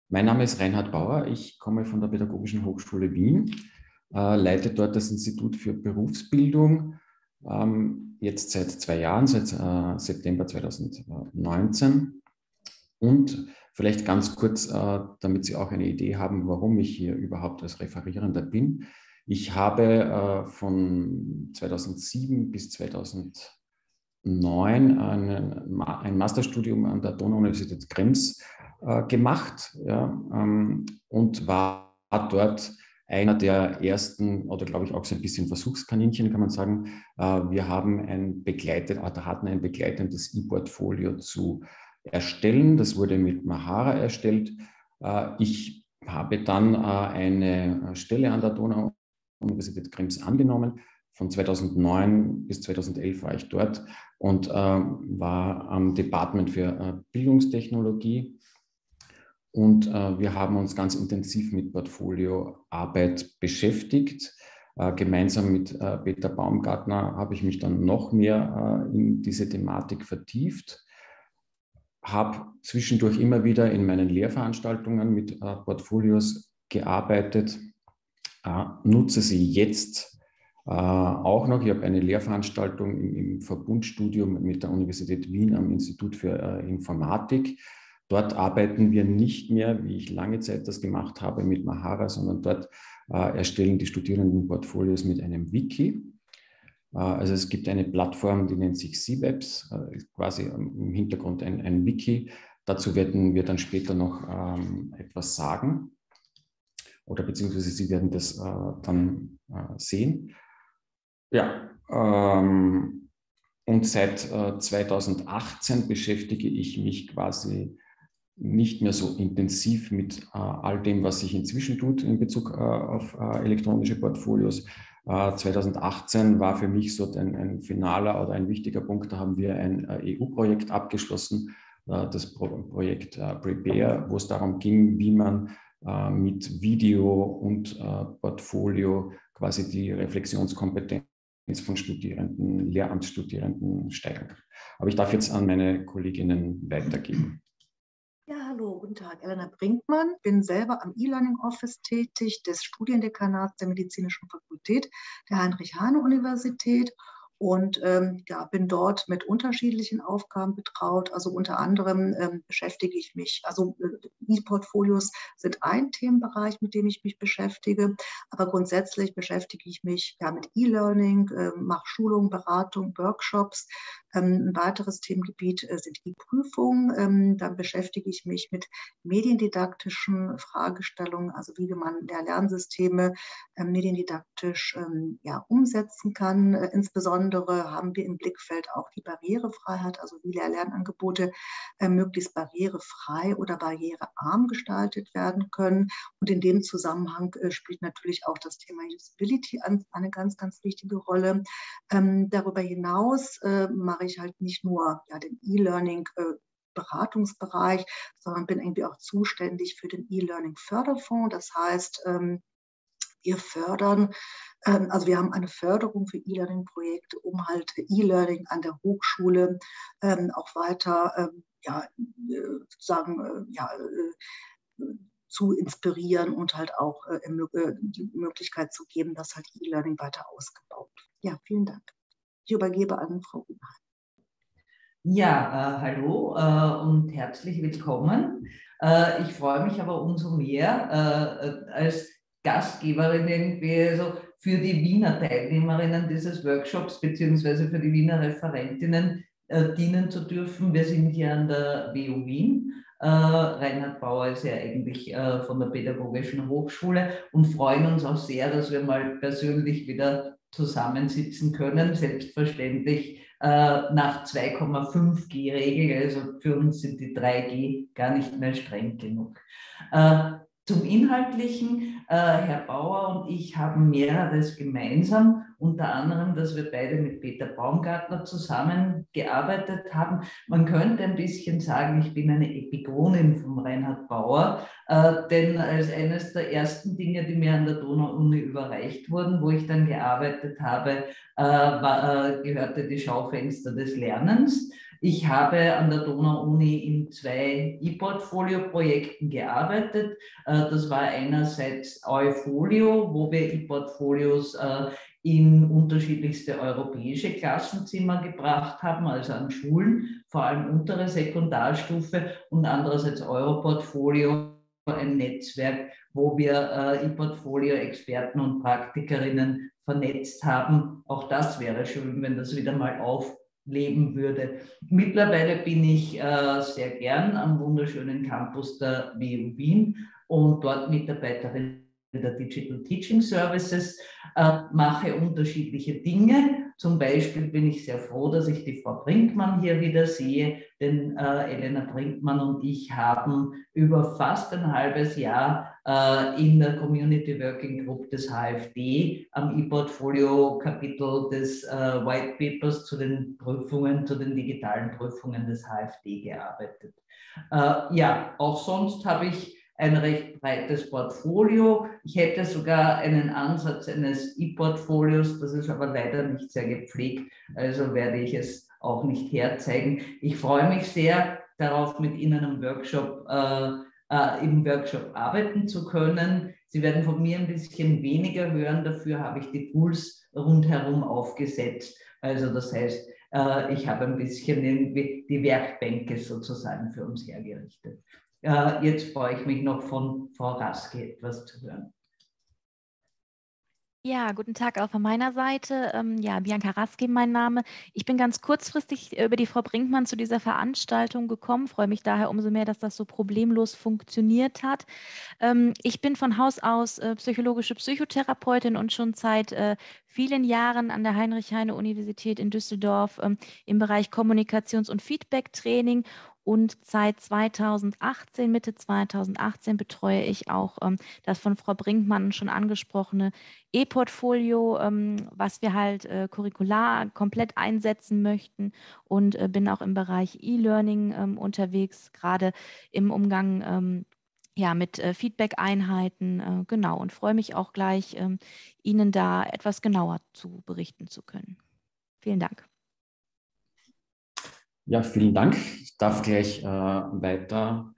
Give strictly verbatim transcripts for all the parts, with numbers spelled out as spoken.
Mein Name ist Reinhard Bauer. Ich komme von der Pädagogischen Hochschule Wien, äh, leite dort das Institut für Berufsbildung, ähm, jetzt seit zwei Jahren, seit äh, September zweitausendneunzehn. Und vielleicht ganz kurz, äh, damit Sie auch eine Idee haben, warum ich hier überhaupt als Referierender bin. Ich habe äh, von zweitausendsieben bis zweitausendneun ein, ein Masterstudium an der Donau-Universität Krems äh, gemacht, ja, ähm, und war dort einer der ersten, oder glaube ich auch so ein bisschen Versuchskaninchen, kann man sagen. Äh, wir haben ein begleitet, oder hatten ein begleitendes E-Portfolio zu erstellen. Das wurde mit Mahara erstellt. Äh, ich habe dann äh, eine Stelle an der Donau-Universität Krems angenommen. Von zweitausendneun bis zweitausendelf war ich dort und äh, war am Department für äh, Bildungstechnologie. Und äh, wir haben uns ganz intensiv mit Portfolioarbeit beschäftigt. Äh, gemeinsam mit äh, Peter Baumgartner habe ich mich dann noch mehr äh, in diese Thematik vertieft. Habe zwischendurch immer wieder in meinen Lehrveranstaltungen mit äh, Portfolios gearbeitet, äh, nutze sie jetzt äh, auch noch. Ich habe eine Lehrveranstaltung im, im Verbundstudium mit der Universität Wien am Institut für äh, Informatik. Dort arbeiten wir nicht mehr, wie ich lange Zeit das gemacht habe, mit Mahara, sondern dort äh, erstellen die Studierenden Portfolios mit einem Wiki. Also es gibt eine Plattform, die nennt sich C webs, quasi im Hintergrund ein, ein Wiki. Dazu werden wir dann später noch ähm, etwas sagen oder beziehungsweise Sie werden das äh, dann äh, sehen. Ja, ähm, und seit äh, zweitausendachtzehn beschäftige ich mich quasi nicht mehr so intensiv mit äh, all dem, was sich inzwischen tut in Bezug äh, auf äh, elektronische Portfolios. Äh, zweitausendachtzehn war für mich so ein, ein finaler oder ein wichtiger Punkt. Da haben wir ein äh, E U-Projekt abgeschlossen, äh, das Pro Projekt äh, Prepare, wo es darum ging, wie man äh, mit Video und äh, Portfolio quasi die Reflexionskompetenz von Studierenden, Lehramtsstudierenden steigern kann. Aber ich darf jetzt an meine Kolleginnen weitergeben. Ja, hallo, guten Tag, Elena Brinkmann. Bin selber am E-Learning Office tätig des Studiendekanats der Medizinischen Fakultät der Heinrich-Heine-Universität und ähm, ja, bin dort mit unterschiedlichen Aufgaben betraut. Also unter anderem ähm, beschäftige ich mich, also äh, E-Portfolios sind ein Themenbereich, mit dem ich mich beschäftige, aber grundsätzlich beschäftige ich mich ja mit E-Learning, äh, mache Schulungen, Beratung, Workshops. Ähm, ein weiteres Themengebiet äh, sind die Prüfungen. Ähm, dann beschäftige ich mich mit mediendidaktischen Fragestellungen, also wie man Lehr-Lernsysteme äh, mediendidaktisch ähm, ja, umsetzen kann. Äh, insbesondere haben wir im Blickfeld auch die Barrierefreiheit, also wie Lehr-Lernangebote äh, möglichst barrierefrei oder barrierearm gestaltet werden können. Und in dem Zusammenhang äh, spielt natürlich auch das Thema Usability an, eine ganz, ganz wichtige Rolle. Ähm, darüber hinaus äh, mache ich halt nicht nur ja, den E-Learning äh, Beratungsbereich, sondern bin irgendwie auch zuständig für den E-Learning-Förderfonds. Das heißt, ähm, wir fördern, ähm, also wir haben eine Förderung für E-Learning-Projekte, um halt E-Learning an der Hochschule ähm, auch weiter ähm, ja, äh, sozusagen äh, ja, äh, zu inspirieren und halt auch äh, die Möglichkeit zu geben, dass halt E-Learning weiter ausgebaut wird. Ja, vielen Dank. Ich übergebe an Frau Unheim. Ja, äh, hallo äh, und herzlich willkommen. Äh, ich freue mich aber umso mehr äh, als Gastgeberin irgendwie also für die Wiener Teilnehmerinnen dieses Workshops beziehungsweise für die Wiener Referentinnen äh, dienen zu dürfen. Wir sind hier an der W U Wien. Äh, Reinhard Bauer ist ja eigentlich äh, von der Pädagogischen Hochschule und freuen uns auch sehr, dass wir mal persönlich wieder zusammensitzen können. Selbstverständlich äh, nach zwei Komma fünf G Regel, also für uns sind die drei G gar nicht mehr streng genug. Äh, zum Inhaltlichen, äh, Herr Bauer und ich haben mehreres gemeinsam, unter anderem, dass wir beide mit Peter Baumgartner zusammengearbeitet haben. Man könnte ein bisschen sagen, ich bin eine Epigonin von Reinhard Bauer, äh, denn als eines der ersten Dinge, die mir an der Donau-Uni überreicht wurden, wo ich dann gearbeitet habe, äh, war, äh, gehörte die Schaufenster des Lernens. Ich habe an der Donau-Uni in zwei E-Portfolio-Projekten gearbeitet. Das war einerseits Eufolio, wo wir E-Portfolios in unterschiedlichste europäische Klassenzimmer gebracht haben, also an Schulen, vor allem untere Sekundarstufe, und andererseits Europortfolio, ein Netzwerk, wo wir E-Portfolio-Experten und Praktikerinnen vernetzt haben. Auch das wäre schön, wenn das wieder mal aufleben würde. Mittlerweile bin ich äh, sehr gern am wunderschönen Campus der W U Wien und dort Mitarbeiterin der Digital Teaching Services, äh, mache unterschiedliche Dinge. Zum Beispiel bin ich sehr froh, dass ich die Frau Brinkmann hier wieder sehe, denn äh, Elena Brinkmann und ich haben über fast ein halbes Jahr äh, in der Community Working Group des H F D am E-Portfolio-Kapitel des äh, White Papers zu den Prüfungen, zu den digitalen Prüfungen des H F D gearbeitet. Äh, ja, auch sonst habe ich ein recht breites Portfolio. Ich hätte sogar einen Ansatz eines E-Portfolios, das ist aber leider nicht sehr gepflegt, also werde ich es auch nicht herzeigen. Ich freue mich sehr darauf, mit Ihnen im Workshop, äh, äh, im Workshop arbeiten zu können. Sie werden von mir ein bisschen weniger hören, dafür habe ich die Tools rundherum aufgesetzt. Also das heißt, äh, ich habe ein bisschen irgendwie die Werkbänke sozusagen für uns hergerichtet. Uh, jetzt freue ich mich noch von Frau Raske etwas zu hören. Ja, guten Tag auch von meiner Seite. Ähm, ja, Bianca Raske, mein Name. Ich bin ganz kurzfristig über die Frau Brinkmann zu dieser Veranstaltung gekommen, freue mich daher umso mehr, dass das so problemlos funktioniert hat. Ähm, ich bin von Haus aus äh, psychologische Psychotherapeutin und schon seit äh, vielen Jahren an der Heinrich-Heine-Universität in Düsseldorf ähm, im Bereich Kommunikations- und Feedback-Training. Und seit zweitausendachtzehn, Mitte zweitausendachtzehn betreue ich auch ähm, das von Frau Brinkmann schon angesprochene E-Portfolio, ähm, was wir halt äh, curricular komplett einsetzen möchten, und äh, bin auch im Bereich E-Learning ähm, unterwegs, gerade im Umgang ähm, ja, mit äh, Feedback-Einheiten, äh, genau, und freue mich auch gleich, ähm, Ihnen da etwas genauer zu berichten zu können. Vielen Dank. Ja, vielen Dank. Ich darf gleich äh, weitermachen.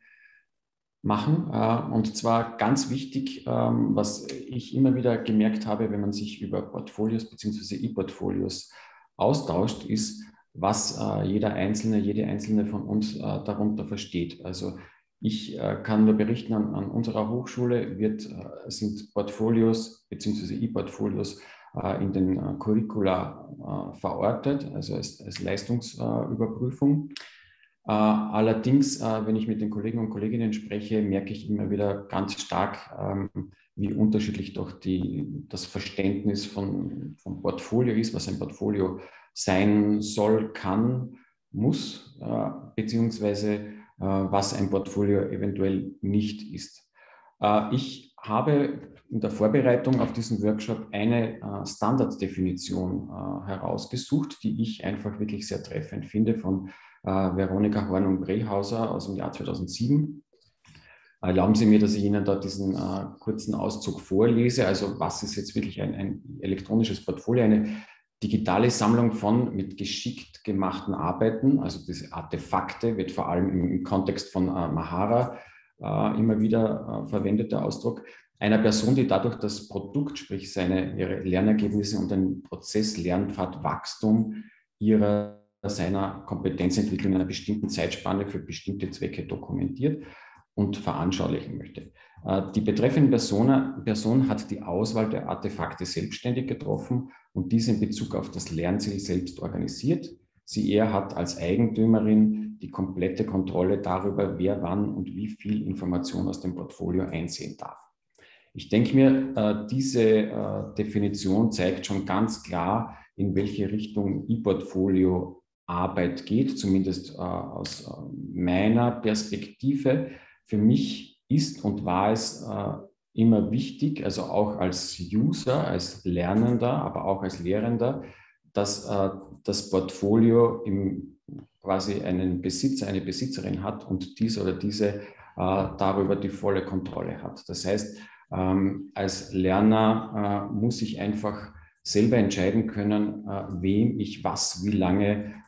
Äh, und zwar ganz wichtig, ähm, was ich immer wieder gemerkt habe, wenn man sich über Portfolios bzw. E-Portfolios austauscht, ist, was äh, jeder Einzelne, jede Einzelne von uns äh, darunter versteht. Also ich äh, kann nur berichten, an, an unserer Hochschule wird, äh, sind Portfolios bzw. E-Portfolios in den äh, Curricula äh, verortet, also als, als Leistungsüberprüfung. Äh, allerdings, äh, wenn ich mit den Kollegen und Kolleginnen spreche, merke ich immer wieder ganz stark, ähm, wie unterschiedlich doch die, das Verständnis von, vom Portfolio ist, was ein Portfolio sein soll, kann, muss, äh, beziehungsweise äh, was ein Portfolio eventuell nicht ist. Äh, ich habe in der Vorbereitung auf diesen Workshop eine äh, Standarddefinition äh, herausgesucht, die ich einfach wirklich sehr treffend finde, von äh, Veronika Horn und Brehauser aus dem Jahr zweitausendsieben. Erlauben Sie mir, dass ich Ihnen da diesen äh, kurzen Auszug vorlese. Also was ist jetzt wirklich ein, ein elektronisches Portfolio? Eine digitale Sammlung von mit geschickt gemachten Arbeiten, also diese Artefakte, wird vor allem im, im Kontext von äh, Mahara äh, immer wieder äh, verwendet, der Ausdruck, einer Person, die dadurch das Produkt, sprich seine, ihre Lernergebnisse und den Prozess Lernpfad Wachstum ihrer, seiner Kompetenzentwicklung in einer bestimmten Zeitspanne für bestimmte Zwecke dokumentiert und veranschaulichen möchte. Die betreffende Person, Person hat die Auswahl der Artefakte selbstständig getroffen und diese in Bezug auf das Lernziel selbst organisiert. Sie er hat als Eigentümerin die komplette Kontrolle darüber, wer wann und wie viel Information aus dem Portfolio einsehen darf. Ich denke mir, diese Definition zeigt schon ganz klar, in welche Richtung E-Portfolio Arbeit geht, zumindest aus meiner Perspektive. Für mich ist und war es äh, immer wichtig, also auch als User, als Lernender, aber auch als Lehrender, dass äh, das Portfolio im, quasi einen Besitzer, eine Besitzerin hat und dieser oder diese äh, darüber die volle Kontrolle hat. Das heißt, ähm, als Lerner äh, muss ich einfach selber entscheiden können, äh, wem ich was, wie lange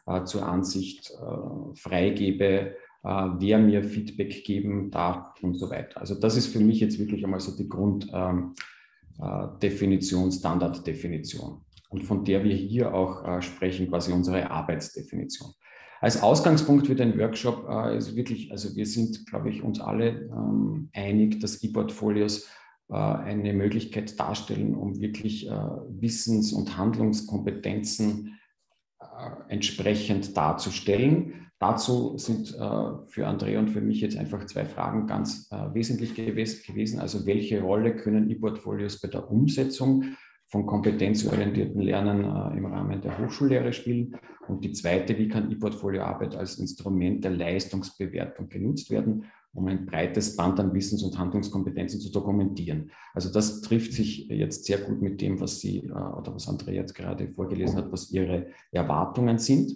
äh, zur Ansicht äh, freigebe, äh, wer mir Feedback geben darf und so weiter. Also das ist für mich jetzt wirklich einmal so die Grunddefinition, ähm, äh, Standarddefinition. Und von der wir hier auch äh, sprechen, quasi unsere Arbeitsdefinition. Als Ausgangspunkt für den Workshop äh, ist wirklich, also wir sind, glaube ich, uns alle ähm, einig, dass E-Portfolios äh, eine Möglichkeit darstellen, um wirklich äh, Wissens- und Handlungskompetenzen äh, entsprechend darzustellen. Dazu sind äh, für Andrea und für mich jetzt einfach zwei Fragen ganz äh, wesentlich gewesen. Also welche Rolle können E-Portfolios bei der Umsetzung von kompetenzorientierten Lernen äh, im Rahmen der Hochschullehre spielen? Und die zweite, wie kann E-Portfolio-Arbeit als Instrument der Leistungsbewertung genutzt werden, um ein breites Band an Wissens- und Handlungskompetenzen zu dokumentieren? Also das trifft sich jetzt sehr gut mit dem, was Sie äh, oder was Andrea jetzt gerade vorgelesen hat, was Ihre Erwartungen sind.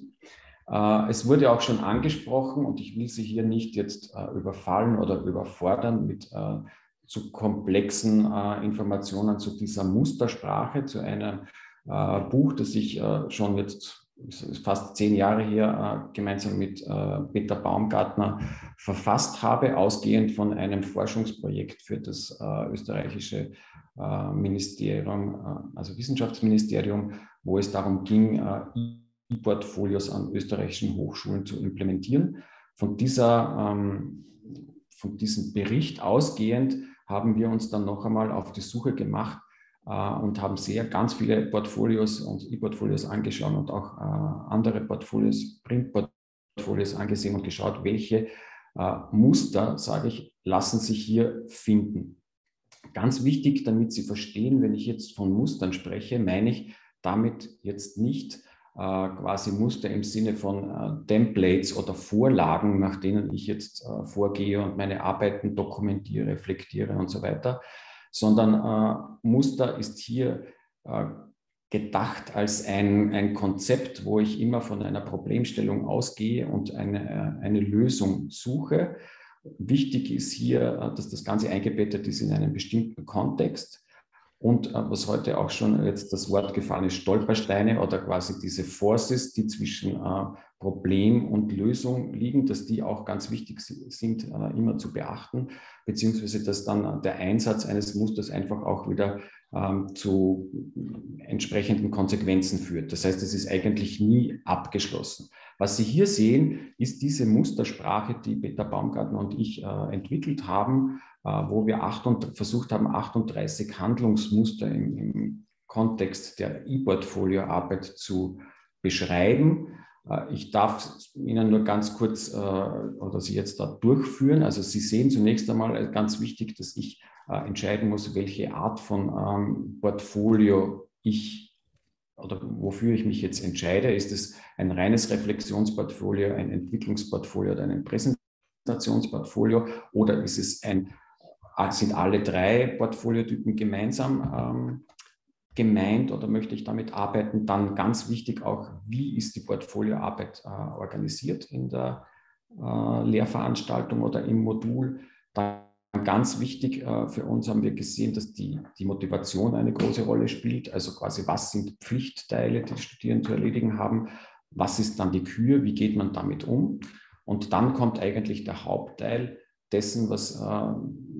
Äh, es wurde auch schon angesprochen und ich will Sie hier nicht jetzt äh, überfallen oder überfordern mit äh, zu komplexen äh, Informationen zu dieser Mustersprache, zu einem äh, Buch, das ich äh, schon jetzt fast zehn Jahre her äh, gemeinsam mit äh, Peter Baumgartner verfasst habe, ausgehend von einem Forschungsprojekt für das äh, österreichische äh, Ministerium, äh, also Wissenschaftsministerium, wo es darum ging, äh, E-Portfolios an österreichischen Hochschulen zu implementieren. Von, dieser, ähm, von diesem Bericht ausgehend haben wir uns dann noch einmal auf die Suche gemacht äh, und haben sehr ganz viele Portfolios und E-Portfolios angeschaut und auch äh, andere Portfolios, Print-Portfolios angesehen und geschaut, welche äh, Muster, sage ich, lassen sich hier finden. Ganz wichtig, damit Sie verstehen, wenn ich jetzt von Mustern spreche, meine ich damit jetzt nicht äh, quasi Muster im Sinne von äh, Templates oder Vorlagen, nach denen ich jetzt äh, vorgehe und meine Arbeiten dokumentiere, reflektiere und so weiter, sondern äh, Muster ist hier äh, gedacht als ein, ein Konzept, wo ich immer von einer Problemstellung ausgehe und eine, eine Lösung suche. Wichtig ist hier, dass das Ganze eingebettet ist in einen bestimmten Kontext. Und was heute auch schon jetzt das Wort gefallen ist, Stolpersteine oder quasi diese Forces, die zwischen Problem und Lösung liegen, dass die auch ganz wichtig sind, immer zu beachten, beziehungsweise dass dann der Einsatz eines Musters einfach auch wieder ähm, zu entsprechenden Konsequenzen führt. Das heißt, es ist eigentlich nie abgeschlossen. Was Sie hier sehen, ist diese Mustersprache, die Peter Baumgartner und ich äh, entwickelt haben, äh, wo wir acht, versucht haben, achtunddreißig Handlungsmuster im, im Kontext der E-Portfolio-Arbeit zu beschreiben. Äh, ich darf Ihnen nur ganz kurz äh, oder Sie jetzt da durchführen. Also Sie sehen zunächst einmal ganz wichtig, dass ich äh, entscheiden muss, welche Art von ähm, Portfolio ich oder wofür ich mich jetzt entscheide. Ist es ein reines Reflexionsportfolio, ein Entwicklungsportfolio oder ein Präsentationsportfolio oder ist es ein, sind alle drei Portfoliotypen gemeinsam ähm, gemeint oder möchte ich damit arbeiten? Dann ganz wichtig auch, wie ist die Portfolioarbeit äh, organisiert in der äh, Lehrveranstaltung oder im Modul? Dann ganz wichtig äh, für uns haben wir gesehen, dass die, die Motivation eine große Rolle spielt. Also quasi, was sind Pflichtteile, die die Studierenden zu erledigen haben? Was ist dann die Kür? Wie geht man damit um? Und dann kommt eigentlich der Hauptteil dessen, was äh,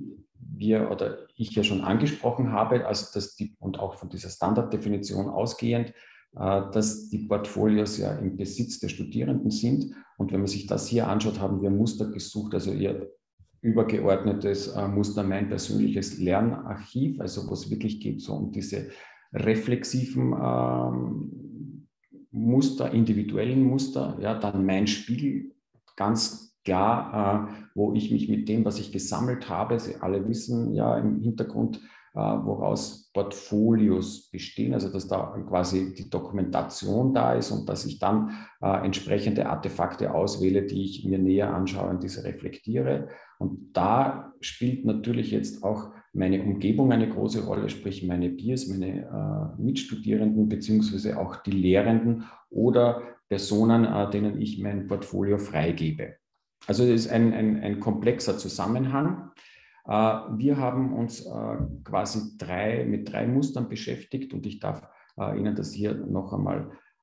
wir oder ich ja schon angesprochen habe, also dass die, und auch von dieser Standarddefinition ausgehend, äh, dass die Portfolios ja im Besitz der Studierenden sind. Und wenn man sich das hier anschaut, haben wir Muster gesucht, also ihr übergeordnetes äh, Muster, mein persönliches Lernarchiv, also wo es wirklich geht so um diese reflexiven ähm, Muster, individuellen Muster, ja, dann mein Spiegel, ganz klar, äh, wo ich mich mit dem, was ich gesammelt habe, Sie alle wissen ja im Hintergrund, äh, woraus Portfolios bestehen, also dass da quasi die Dokumentation da ist und dass ich dann äh, entsprechende Artefakte auswähle, die ich mir näher anschaue und diese reflektiere. Und da spielt natürlich jetzt auch meine Umgebung eine große Rolle, sprich meine Peers, meine äh, Mitstudierenden beziehungsweise auch die Lehrenden oder Personen, äh, denen ich mein Portfolio freigebe. Also es ist ein, ein, ein komplexer Zusammenhang. Äh, wir haben uns äh, quasi drei, mit drei Mustern beschäftigt und ich darf äh, Ihnen das hier noch einmal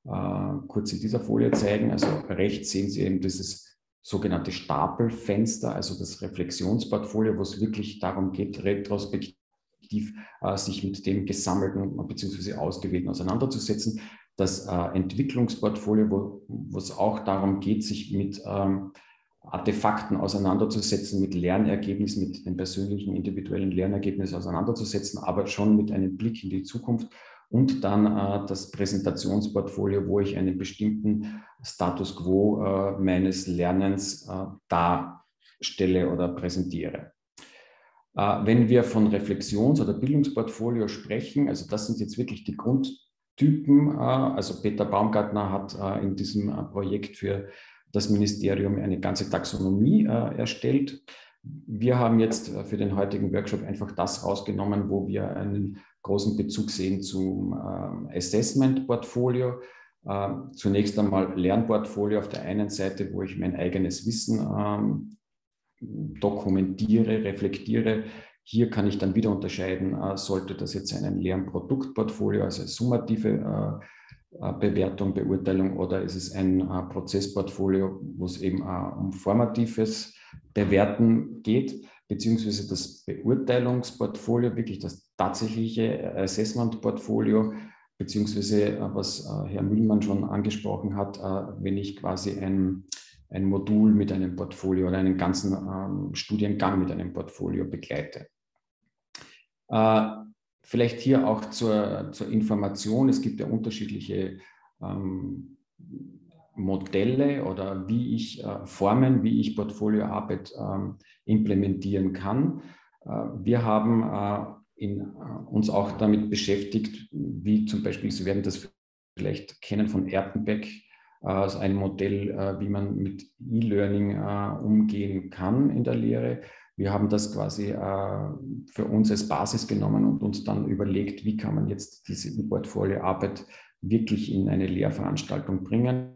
äh, kurz in dieser Folie zeigen. Also rechts sehen Sie eben dieses sogenannte Stapelfenster, also das Reflexionsportfolio, wo es wirklich darum geht, retrospektiv äh, sich mit dem Gesammelten bzw. Ausgewählten auseinanderzusetzen. Das äh, Entwicklungsportfolio, wo, wo es auch darum geht, sich mit ähm, Artefakten auseinanderzusetzen, mit Lernergebnissen, mit den persönlichen, individuellen Lernergebnissen auseinanderzusetzen, aber schon mit einem Blick in die Zukunft. Und dann äh, das Präsentationsportfolio, wo ich einen bestimmten Status quo äh, meines Lernens äh, darstelle oder präsentiere. Äh, wenn wir von Reflexions- oder Bildungsportfolio sprechen, also das sind jetzt wirklich die Grundtypen. Äh, also Peter Baumgartner hat äh, in diesem äh, Projekt für das Ministerium eine ganze Taxonomie äh, erstellt. Wir haben jetzt äh, für den heutigen Workshop einfach das rausgenommen, wo wir einen großen Bezug sehen zum äh, Assessment-Portfolio. Äh, zunächst einmal Lernportfolio auf der einen Seite, wo ich mein eigenes Wissen ähm, dokumentiere, reflektiere. Hier kann ich dann wieder unterscheiden, äh, sollte das jetzt ein Lernproduktportfolio, also eine summative äh, Bewertung, Beurteilung, oder ist es ein äh, Prozessportfolio, wo es eben äh, um formatives Bewerten geht, beziehungsweise das Beurteilungsportfolio, wirklich das tatsächliche Assessment-Portfolio, beziehungsweise äh, was äh, Herr Mühlmann schon angesprochen hat, äh, wenn ich quasi ein, ein Modul mit einem Portfolio oder einen ganzen ähm, Studiengang mit einem Portfolio begleite. Äh, Vielleicht hier auch zur, zur Information, es gibt ja unterschiedliche ähm, Modelle oder wie ich äh, Formen, wie ich Portfolioarbeit ähm, implementieren kann. Äh, wir haben äh, in, äh, uns auch damit beschäftigt, wie zum Beispiel, Sie werden das vielleicht kennen von Erpenbeck, äh, also ein Modell, äh, wie man mit E-Learning äh, umgehen kann in der Lehre. Wir haben das quasi äh, für uns als Basis genommen und uns dann überlegt, wie kann man jetzt diese Portfolioarbeit wirklich in eine Lehrveranstaltung bringen.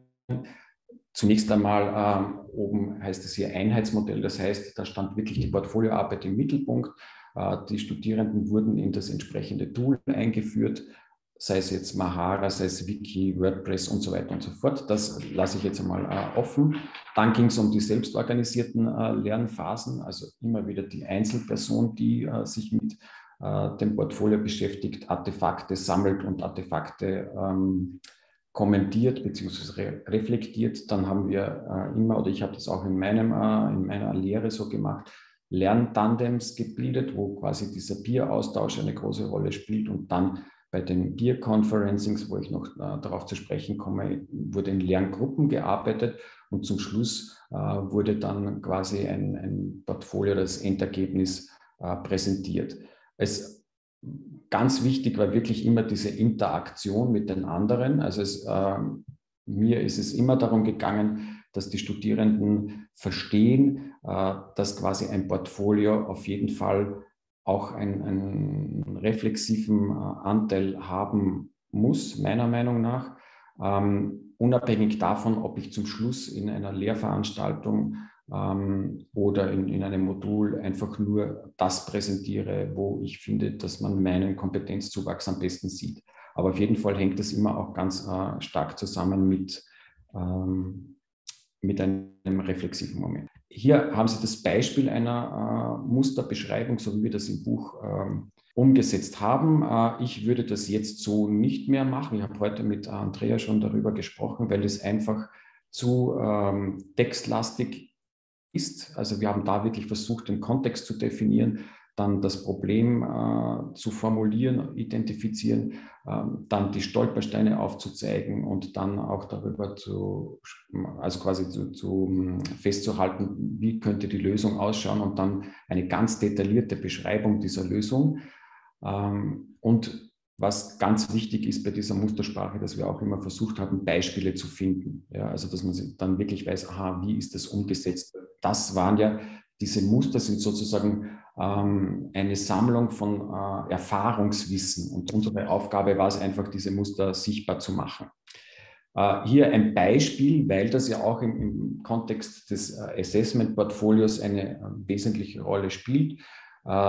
Zunächst einmal äh, oben heißt es hier Einheitsmodell, das heißt, da stand wirklich die Portfolioarbeit im Mittelpunkt. Äh, die Studierenden wurden in das entsprechende Tool eingeführt, sei es jetzt Mahara, sei es Wiki, WordPress und so weiter und so fort. Das lasse ich jetzt einmal äh, offen. Dann ging es um die selbstorganisierten äh, Lernphasen, also immer wieder die Einzelperson, die äh, sich mit äh, dem Portfolio beschäftigt, Artefakte sammelt und Artefakte ähm, kommentiert bzw. re reflektiert. Dann haben wir äh, immer, oder ich habe das auch in, meinem, äh, in meiner Lehre so gemacht, Lerntandems gebildet, wo quasi dieser Peer-Austausch eine große Rolle spielt, und dann bei den Peer-Conferencings, wo ich noch äh, darauf zu sprechen komme, wurde in Lerngruppen gearbeitet, und zum Schluss äh, wurde dann quasi ein, ein Portfolio, das Endergebnis äh, präsentiert. Es, ganz wichtig war wirklich immer diese Interaktion mit den anderen. Also es, äh, mir ist es immer darum gegangen, dass die Studierenden verstehen, äh, dass quasi ein Portfolio auf jeden Fall auch einen, einen reflexiven äh, Anteil haben muss, meiner Meinung nach, ähm, unabhängig davon, ob ich zum Schluss in einer Lehrveranstaltung ähm, oder in, in einem Modul einfach nur das präsentiere, wo ich finde, dass man meinen Kompetenzzuwachs am besten sieht. Aber auf jeden Fall hängt das immer auch ganz äh, stark zusammen mit, ähm, mit einem reflexiven Moment. Hier haben Sie das Beispiel einer äh, Musterbeschreibung, so wie wir das im Buch ähm, umgesetzt haben. Äh, ich würde das jetzt so nicht mehr machen. Ich habe heute mit Andrea schon darüber gesprochen, weil es einfach zu ähm, textlastig ist. Also wir haben da wirklich versucht, den Kontext zu definieren, dann das Problem äh, zu formulieren, identifizieren, äh, dann die Stolpersteine aufzuzeigen und dann auch darüber zu, also quasi zu, zu festzuhalten, wie könnte die Lösung ausschauen, und dann eine ganz detaillierte Beschreibung dieser Lösung. Ähm, und was ganz wichtig ist bei dieser Mustersprache, dass wir auch immer versucht haben, Beispiele zu finden. Ja, also dass man dann wirklich weiß, aha, wie ist das umgesetzt? Das waren ja, diese Muster sind sozusagen ähm, eine Sammlung von äh, Erfahrungswissen, und unsere Aufgabe war es einfach, diese Muster sichtbar zu machen. Äh, hier ein Beispiel, weil das ja auch im, im Kontext des äh, Assessment-Portfolios eine äh, wesentliche Rolle spielt. Äh,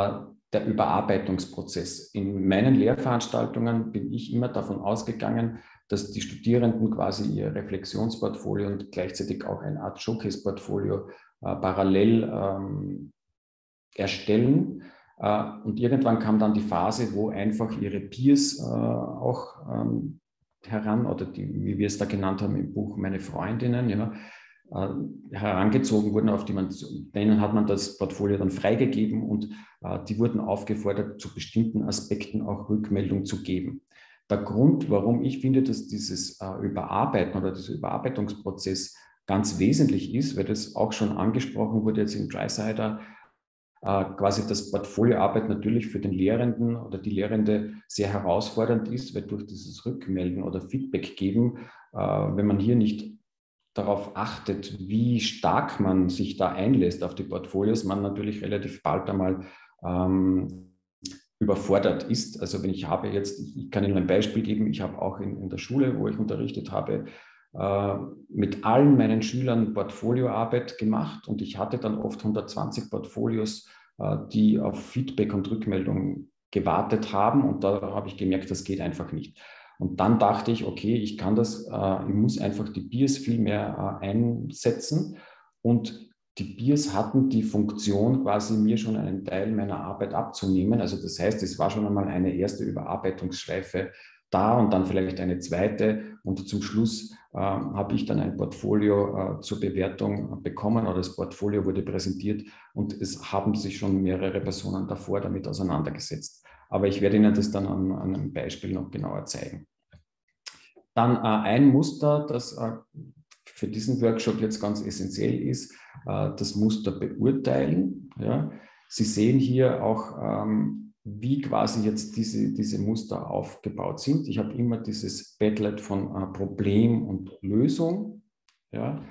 der Überarbeitungsprozess. In meinen Lehrveranstaltungen bin ich immer davon ausgegangen, dass die Studierenden quasi ihr Reflexionsportfolio und gleichzeitig auch eine Art Showcase-Portfolio äh, parallel ähm, erstellen. Äh, und irgendwann kam dann die Phase, wo einfach ihre Peers äh, auch ähm, heran, oder die, wie wir es da genannt haben im Buch, meine Freundinnen, ja, äh, herangezogen wurden, auf die man, denen hat man das Portfolio dann freigegeben und äh, die wurden aufgefordert, zu bestimmten Aspekten auch Rückmeldung zu geben. Der Grund, warum ich finde, dass dieses äh, Überarbeiten oder dieser Überarbeitungsprozess ganz wesentlich ist, weil das auch schon angesprochen wurde jetzt in Dreissider, äh, quasi das Portfolioarbeit natürlich für den Lehrenden oder die Lehrende sehr herausfordernd ist, weil durch dieses Rückmelden oder Feedback geben, äh, wenn man hier nicht darauf achtet, wie stark man sich da einlässt auf die Portfolios, man natürlich relativ bald einmal ähm, überfordert ist. Also wenn ich habe jetzt, ich kann Ihnen ein Beispiel geben, ich habe auch in, in der Schule, wo ich unterrichtet habe, äh, mit allen meinen Schülern Portfolioarbeit gemacht und ich hatte dann oft hundertzwanzig Portfolios, äh, die auf Feedback und Rückmeldung gewartet haben und da habe ich gemerkt, das geht einfach nicht. Und dann dachte ich, okay, ich kann das, äh, ich muss einfach die Peers viel mehr äh, einsetzen. Und die Peers hatten die Funktion, quasi mir schon einen Teil meiner Arbeit abzunehmen. Also das heißt, es war schon einmal eine erste Überarbeitungsschleife da und dann vielleicht eine zweite. Und zum Schluss äh, habe ich dann ein Portfolio äh, zur Bewertung bekommen oder das Portfolio wurde präsentiert und es haben sich schon mehrere Personen davor damit auseinandergesetzt. Aber ich werde Ihnen das dann an, an einem Beispiel noch genauer zeigen. Dann äh, ein Muster, das äh, für diesen Workshop jetzt ganz essentiell ist, äh, das Muster beurteilen. Ja. Sie sehen hier auch, ähm, wie quasi jetzt diese, diese Muster aufgebaut sind. Ich habe immer dieses Padlet von äh, Problem und Lösung. Ja.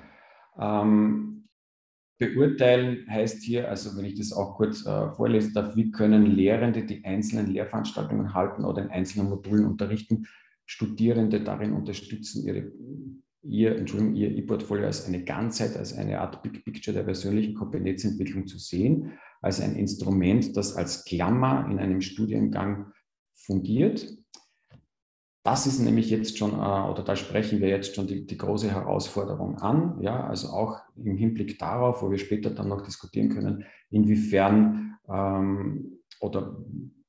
Ähm, Beurteilen heißt hier, also wenn ich das auch kurz äh, vorlesen darf, wie können Lehrende die einzelnen Lehrveranstaltungen halten oder in einzelnen Modulen unterrichten, Studierende darin unterstützen, ihre, ihr, Entschuldigung, ihr E-Portfolio als eine Ganzheit, als eine Art Big Picture der persönlichen Kompetenzentwicklung zu sehen, als ein Instrument, das als Klammer in einem Studiengang fungiert. Das ist nämlich jetzt schon, oder da sprechen wir jetzt schon die, die große Herausforderung an, ja, also auch im Hinblick darauf, wo wir später dann noch diskutieren können, inwiefern ähm, oder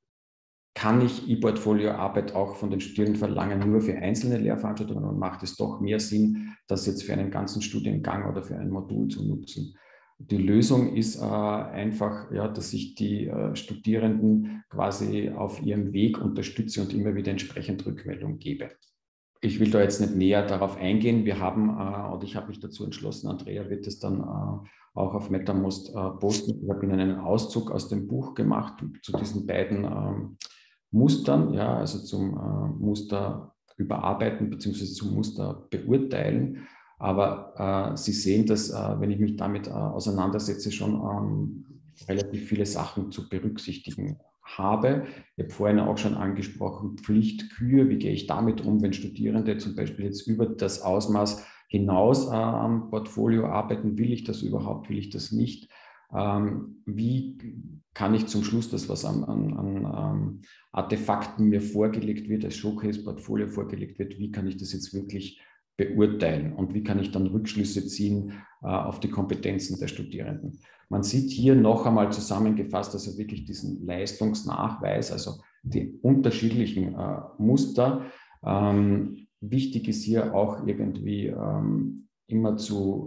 kann ich E-Portfolio-Arbeit auch von den Studierenden verlangen, nur für einzelne Lehrveranstaltungen und macht es doch mehr Sinn, das jetzt für einen ganzen Studiengang oder für ein Modul zu nutzen. Die Lösung ist äh, einfach, ja, dass ich die äh, Studierenden quasi auf ihrem Weg unterstütze und immer wieder entsprechend Rückmeldung gebe. Ich will da jetzt nicht näher darauf eingehen. Wir haben, äh, oder ich habe mich dazu entschlossen, Andrea wird es dann äh, auch auf MetaMost äh, posten. Ich habe Ihnen einen Auszug aus dem Buch gemacht zu diesen beiden ähm, Mustern, ja, also zum äh, Muster überarbeiten bzw. zum Muster beurteilen. Aber äh, Sie sehen, dass, äh, wenn ich mich damit äh, auseinandersetze, schon ähm, relativ viele Sachen zu berücksichtigen habe. Ich habe vorhin auch schon angesprochen, Pflichtkür, wie gehe ich damit um, wenn Studierende zum Beispiel jetzt über das Ausmaß hinaus äh, am Portfolio arbeiten, will ich das überhaupt, will ich das nicht? Ähm, wie kann ich zum Schluss das, was an, an, an Artefakten mir vorgelegt wird, als Showcase-Portfolio vorgelegt wird, wie kann ich das jetzt wirklich beurteilen und wie kann ich dann Rückschlüsse ziehen äh, auf die Kompetenzen der Studierenden. Man sieht hier noch einmal zusammengefasst, also wirklich diesen Leistungsnachweis, also die unterschiedlichen äh, Muster. Ähm, wichtig ist hier auch irgendwie ähm, immer zu,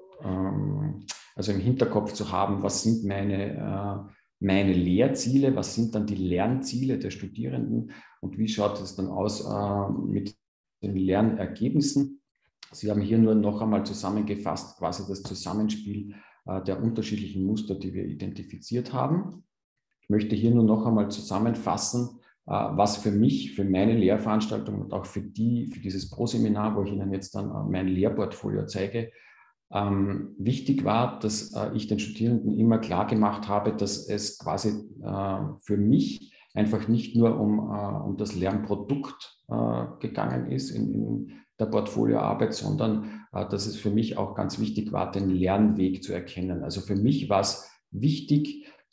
ähm, also im Hinterkopf zu haben, was sind meine, äh, meine Lehrziele, was sind dann die Lernziele der Studierenden und wie schaut es dann aus äh, mit den Lernergebnissen. Sie haben hier nur noch einmal zusammengefasst, quasi das Zusammenspiel äh, der unterschiedlichen Muster, die wir identifiziert haben. Ich möchte hier nur noch einmal zusammenfassen, äh, was für mich, für meine Lehrveranstaltung und auch für, die, für dieses Pro-Seminar, wo ich Ihnen jetzt dann äh, mein Lehrportfolio zeige, ähm, wichtig war, dass äh, ich den Studierenden immer klar gemacht habe, dass es quasi äh, für mich einfach nicht nur um, uh, um das Lernprodukt uh, gegangen ist in, in der Portfolioarbeit, sondern uh, dass es für mich auch ganz wichtig war, den Lernweg zu erkennen. Also für mich war es wichtig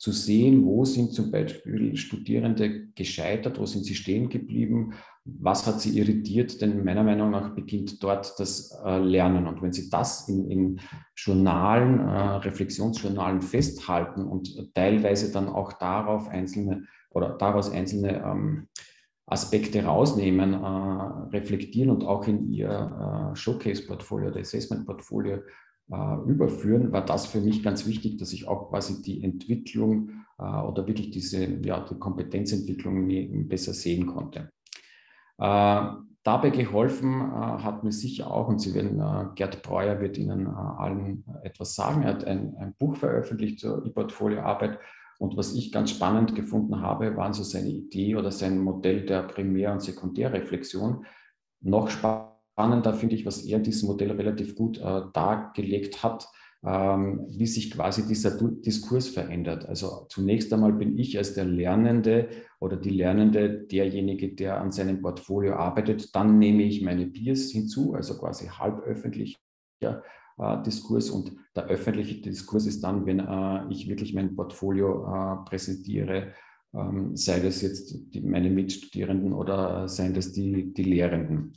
zu sehen, wo sind zum Beispiel Studierende gescheitert, wo sind sie stehen geblieben, was hat sie irritiert, denn meiner Meinung nach beginnt dort das äh, Lernen. Und wenn Sie das in, in Journalen, äh, Reflexionsjournalen festhalten und teilweise dann auch darauf einzelne oder daraus einzelne ähm, Aspekte rausnehmen, äh, reflektieren und auch in Ihr äh, Showcase-Portfolio oder Assessment-Portfolio äh, überführen, war das für mich ganz wichtig, dass ich auch quasi die Entwicklung äh, oder wirklich diese ja, die Kompetenzentwicklung besser sehen konnte. Äh, dabei geholfen äh, hat mir sicher auch, und Sie werden, äh, Gerd Breuer wird Ihnen äh, allen etwas sagen, er hat ein, ein Buch veröffentlicht zur E-Portfolio-Arbeit. Und was ich ganz spannend gefunden habe, waren so seine Idee oder sein Modell der Primär- und Sekundärreflexion. Noch spannender finde ich, was er in diesem Modell relativ gut äh, dargelegt hat, ähm, wie sich quasi dieser Diskurs verändert. Also zunächst einmal bin ich als der Lernende oder die Lernende derjenige, der an seinem Portfolio arbeitet. Dann nehme ich meine Peers hinzu, also quasi halböffentlich. Ja, Diskurs, und der öffentliche Diskurs ist dann, wenn äh, ich wirklich mein Portfolio äh, präsentiere, ähm, sei das jetzt die, meine Mitstudierenden oder seien das die, die Lehrenden.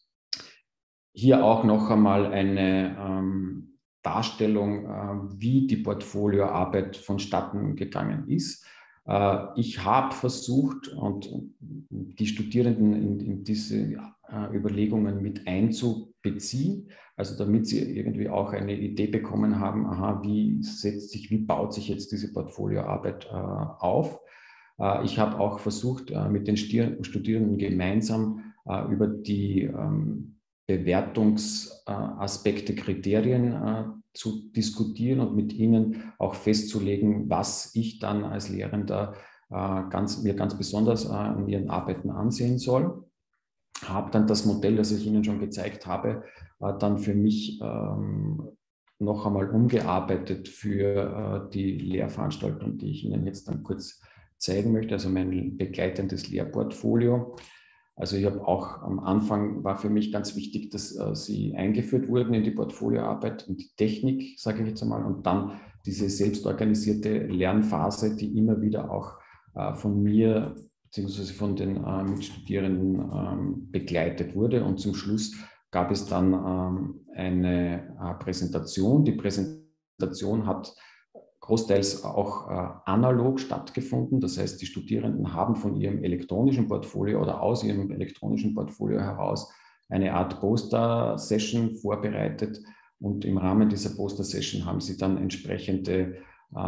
Hier auch noch einmal eine ähm, Darstellung, äh, wie die Portfolioarbeit vonstatten gegangen ist. Äh, ich habe versucht, und, und die Studierenden in, in diese äh, Überlegungen mit einzubeziehen, also damit sie irgendwie auch eine Idee bekommen haben, aha, wie setzt sich, wie baut sich jetzt diese Portfolioarbeit äh, auf. Äh, ich habe auch versucht, äh, mit den Studierenden gemeinsam äh, über die ähm, Bewertungsaspekte, Kriterien äh, zu diskutieren und mit ihnen auch festzulegen, was ich dann als Lehrender äh, ganz, mir ganz besonders äh, in ihren Arbeiten ansehen soll. Habe dann das Modell, das ich Ihnen schon gezeigt habe, äh, dann für mich ähm, noch einmal umgearbeitet für äh, die Lehrveranstaltung, die ich Ihnen jetzt dann kurz zeigen möchte, also mein begleitendes Lehrportfolio. Also ich habe auch am Anfang, war für mich ganz wichtig, dass äh, sie eingeführt wurden in die Portfolioarbeit und die Technik, sage ich jetzt einmal, und dann diese selbstorganisierte Lernphase, die immer wieder auch äh, von mir beziehungsweise von den äh, Mitstudierenden ähm, begleitet wurde. Und zum Schluss gab es dann ähm, eine äh, Präsentation. Die Präsentation hat großteils auch äh, analog stattgefunden. Das heißt, die Studierenden haben von ihrem elektronischen Portfolio oder aus ihrem elektronischen Portfolio heraus eine Art Poster-Session vorbereitet. Und im Rahmen dieser Poster-Session haben sie dann entsprechende,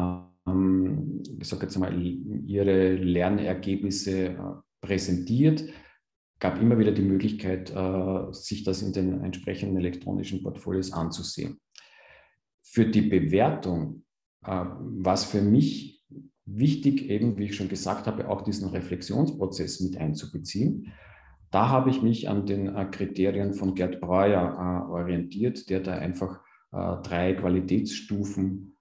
ähm, ich sage jetzt mal, ihre Lernergebnisse äh, präsentiert. Gab immer wieder die Möglichkeit, äh, sich das in den entsprechenden elektronischen Portfolios anzusehen. Für die Bewertung was für mich wichtig, eben wie ich schon gesagt habe, auch diesen Reflexionsprozess mit einzubeziehen. Da habe ich mich an den Kriterien von Gerd Breuer orientiert, der da einfach drei Qualitätsstufen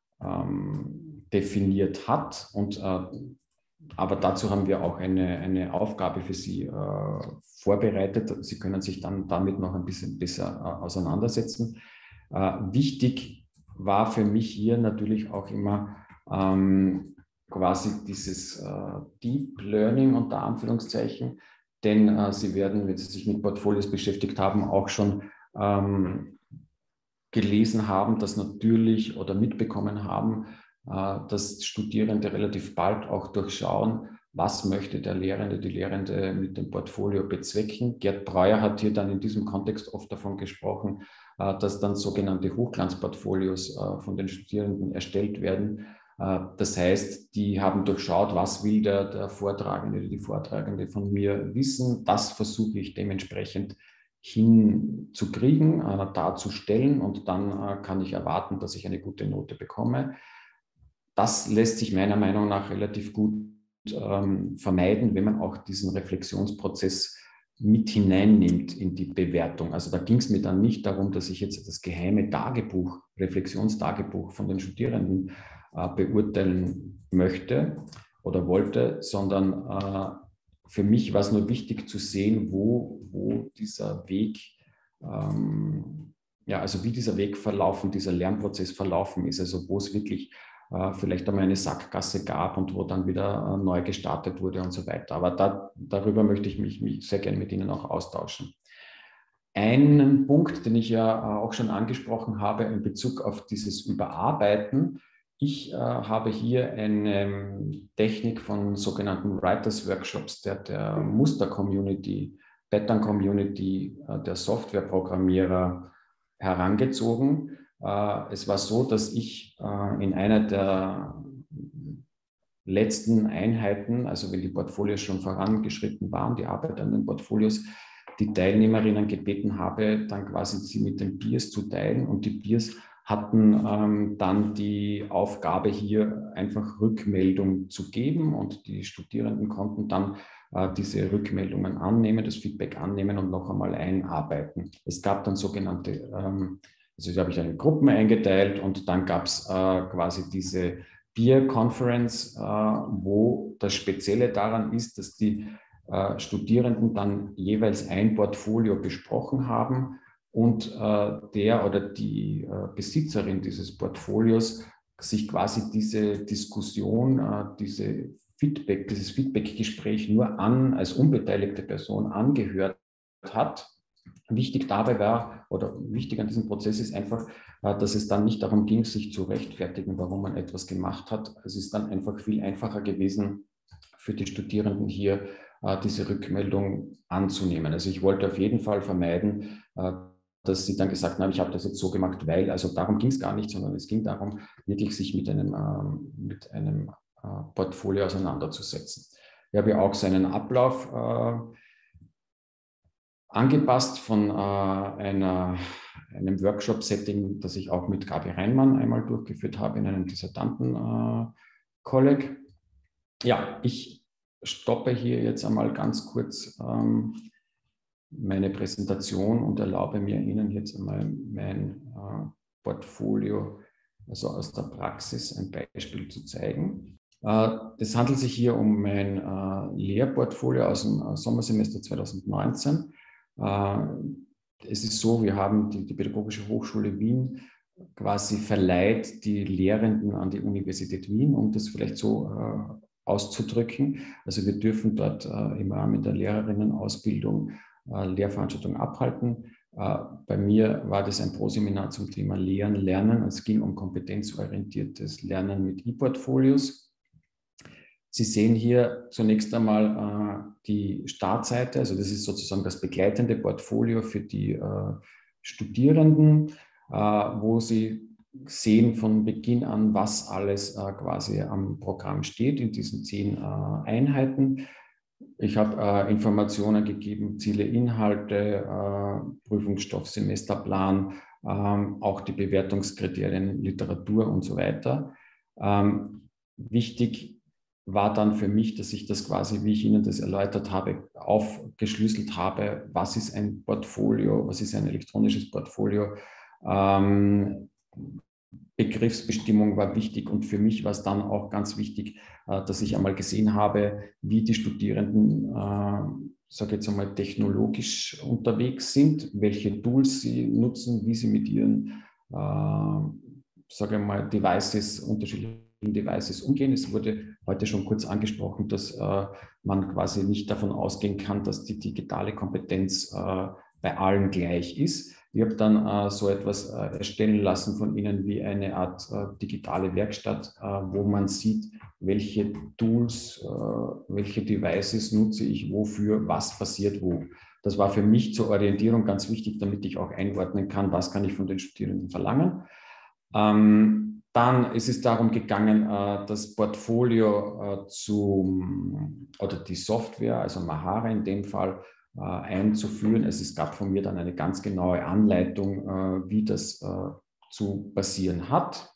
definiert hat. Und, aber dazu haben wir auch eine, eine Aufgabe für Sie vorbereitet. Sie können sich dann damit noch ein bisschen besser auseinandersetzen. Wichtig war für mich hier natürlich auch immer ähm, quasi dieses äh, Deep Learning unter Anführungszeichen, denn äh, Sie werden, wenn Sie sich mit Portfolios beschäftigt haben, auch schon ähm, gelesen haben, dass natürlich oder mitbekommen haben, äh, dass Studierende relativ bald auch durchschauen, was möchte der Lehrende, die Lehrende mit dem Portfolio bezwecken. Gerd Breuer hat hier dann in diesem Kontext oft davon gesprochen, dass dann sogenannte Hochglanzportfolios von den Studierenden erstellt werden. Das heißt, die haben durchschaut, was will der, der Vortragende oder die Vortragende von mir wissen. Das versuche ich dementsprechend hinzukriegen, darzustellen, und dann kann ich erwarten, dass ich eine gute Note bekomme. Das lässt sich meiner Meinung nach relativ gut ähm, vermeiden, wenn man auch diesen Reflexionsprozess mit hineinnimmt in die Bewertung. Also da ging es mir dann nicht darum, dass ich jetzt das geheime Tagebuch, Reflexionstagebuch von den Studierenden äh, beurteilen möchte oder wollte, sondern äh, für mich war es nur wichtig zu sehen, wo, wo dieser Weg, ähm, ja, also wie dieser Weg verlaufen, dieser Lernprozess verlaufen ist, also wo es wirklich äh, vielleicht einmal eine Sackgasse gab und wo dann wieder äh, neu gestartet wurde und so weiter. Aber da, darüber möchte ich mich, mich sehr gerne mit Ihnen auch austauschen. Einen Punkt, den ich ja auch schon angesprochen habe in Bezug auf dieses Überarbeiten. Ich äh, habe hier eine Technik von sogenannten Writers Workshops der, der Muster-Community, Pattern-Community äh, der Softwareprogrammierer herangezogen. Äh, es war so, dass ich äh, in einer der letzten Einheiten, also wenn die Portfolios schon vorangeschritten waren, die Arbeit an den Portfolios, die Teilnehmerinnen gebeten habe, dann quasi sie mit den Peers zu teilen. Und die Peers hatten ähm, dann die Aufgabe, hier einfach Rückmeldung zu geben. Und die Studierenden konnten dann äh, diese Rückmeldungen annehmen, das Feedback annehmen und noch einmal einarbeiten. Es gab dann sogenannte, ähm, also da habe ich eine Gruppen eingeteilt und dann gab es äh, quasi diese Peer Conference, äh, wo das Spezielle daran ist, dass die äh, Studierenden dann jeweils ein Portfolio besprochen haben und äh, der oder die äh, Besitzerin dieses Portfolios sich quasi diese Diskussion, äh, diese Feedback, dieses Feedback-Gespräch nur an, als unbeteiligte Person angehört hat. Wichtig dabei war, oder wichtig an diesem Prozess ist einfach, dass es dann nicht darum ging, sich zu rechtfertigen, warum man etwas gemacht hat. Es ist dann einfach viel einfacher gewesen, für die Studierenden hier diese Rückmeldung anzunehmen. Also ich wollte auf jeden Fall vermeiden, dass sie dann gesagt haben, ich habe das jetzt so gemacht, weil, also darum ging es gar nicht, sondern es ging darum, wirklich sich mit einem, mit einem Portfolio auseinanderzusetzen. Ich habe ja auch seinen Ablauf angepasst von äh, einer, einem Workshop-Setting, das ich auch mit Gabi Reinmann einmal durchgeführt habe in einem Dissertanten-Kolleg. Äh, ja, ich stoppe hier jetzt einmal ganz kurz ähm, meine Präsentation und erlaube mir Ihnen jetzt einmal mein äh, Portfolio, also aus der Praxis, ein Beispiel zu zeigen. Äh, es handelt sich hier um mein äh, Lehrportfolio aus dem äh, Sommersemester zweitausendneunzehn. Es ist so, wir haben die, die Pädagogische Hochschule Wien quasi verleiht die Lehrenden an die Universität Wien, um das vielleicht so äh, auszudrücken. Also wir dürfen dort äh, im Rahmen der Lehrerinnenausbildung äh, Lehrveranstaltungen abhalten. Äh, bei mir war das ein Proseminar zum Thema Lehren, Lernen. Es ging um kompetenzorientiertes Lernen mit E-Portfolios. Sie sehen hier zunächst einmal äh, die Startseite, also das ist sozusagen das begleitende Portfolio für die äh, Studierenden, äh, wo Sie sehen von Beginn an, was alles äh, quasi am Programm steht in diesen zehn äh, Einheiten. Ich habe äh, Informationen gegeben, Ziele, Inhalte, äh, Prüfungsstoff, Semesterplan, äh, auch die Bewertungskriterien, Literatur und so weiter. Ähm, wichtig war dann für mich, dass ich das quasi, wie ich Ihnen das erläutert habe, aufgeschlüsselt habe, was ist ein Portfolio, was ist ein elektronisches Portfolio. Ähm, Begriffsbestimmung war wichtig und für mich war es dann auch ganz wichtig, äh, dass ich einmal gesehen habe, wie die Studierenden, äh, sage jetzt einmal, technologisch unterwegs sind, welche Tools sie nutzen, wie sie mit ihren, äh, sage mal, Devices, unterschiedlichen Devices umgehen. Es wurde heute schon kurz angesprochen, dass äh, man quasi nicht davon ausgehen kann, dass die digitale Kompetenz äh, bei allen gleich ist. Ich habe dann äh, so etwas äh, erstellen lassen von Ihnen wie eine Art äh, digitale Werkstatt, äh, wo man sieht, welche Tools, äh, welche Devices nutze ich wofür, was passiert wo. Das war für mich zur Orientierung ganz wichtig, damit ich auch einordnen kann, was kann ich von den Studierenden verlangen. Ähm, Dann ist es darum gegangen, das Portfolio zu, oder die Software, also Mahara in dem Fall, einzuführen. Es gab von mir dann eine ganz genaue Anleitung, wie das zu passieren hat.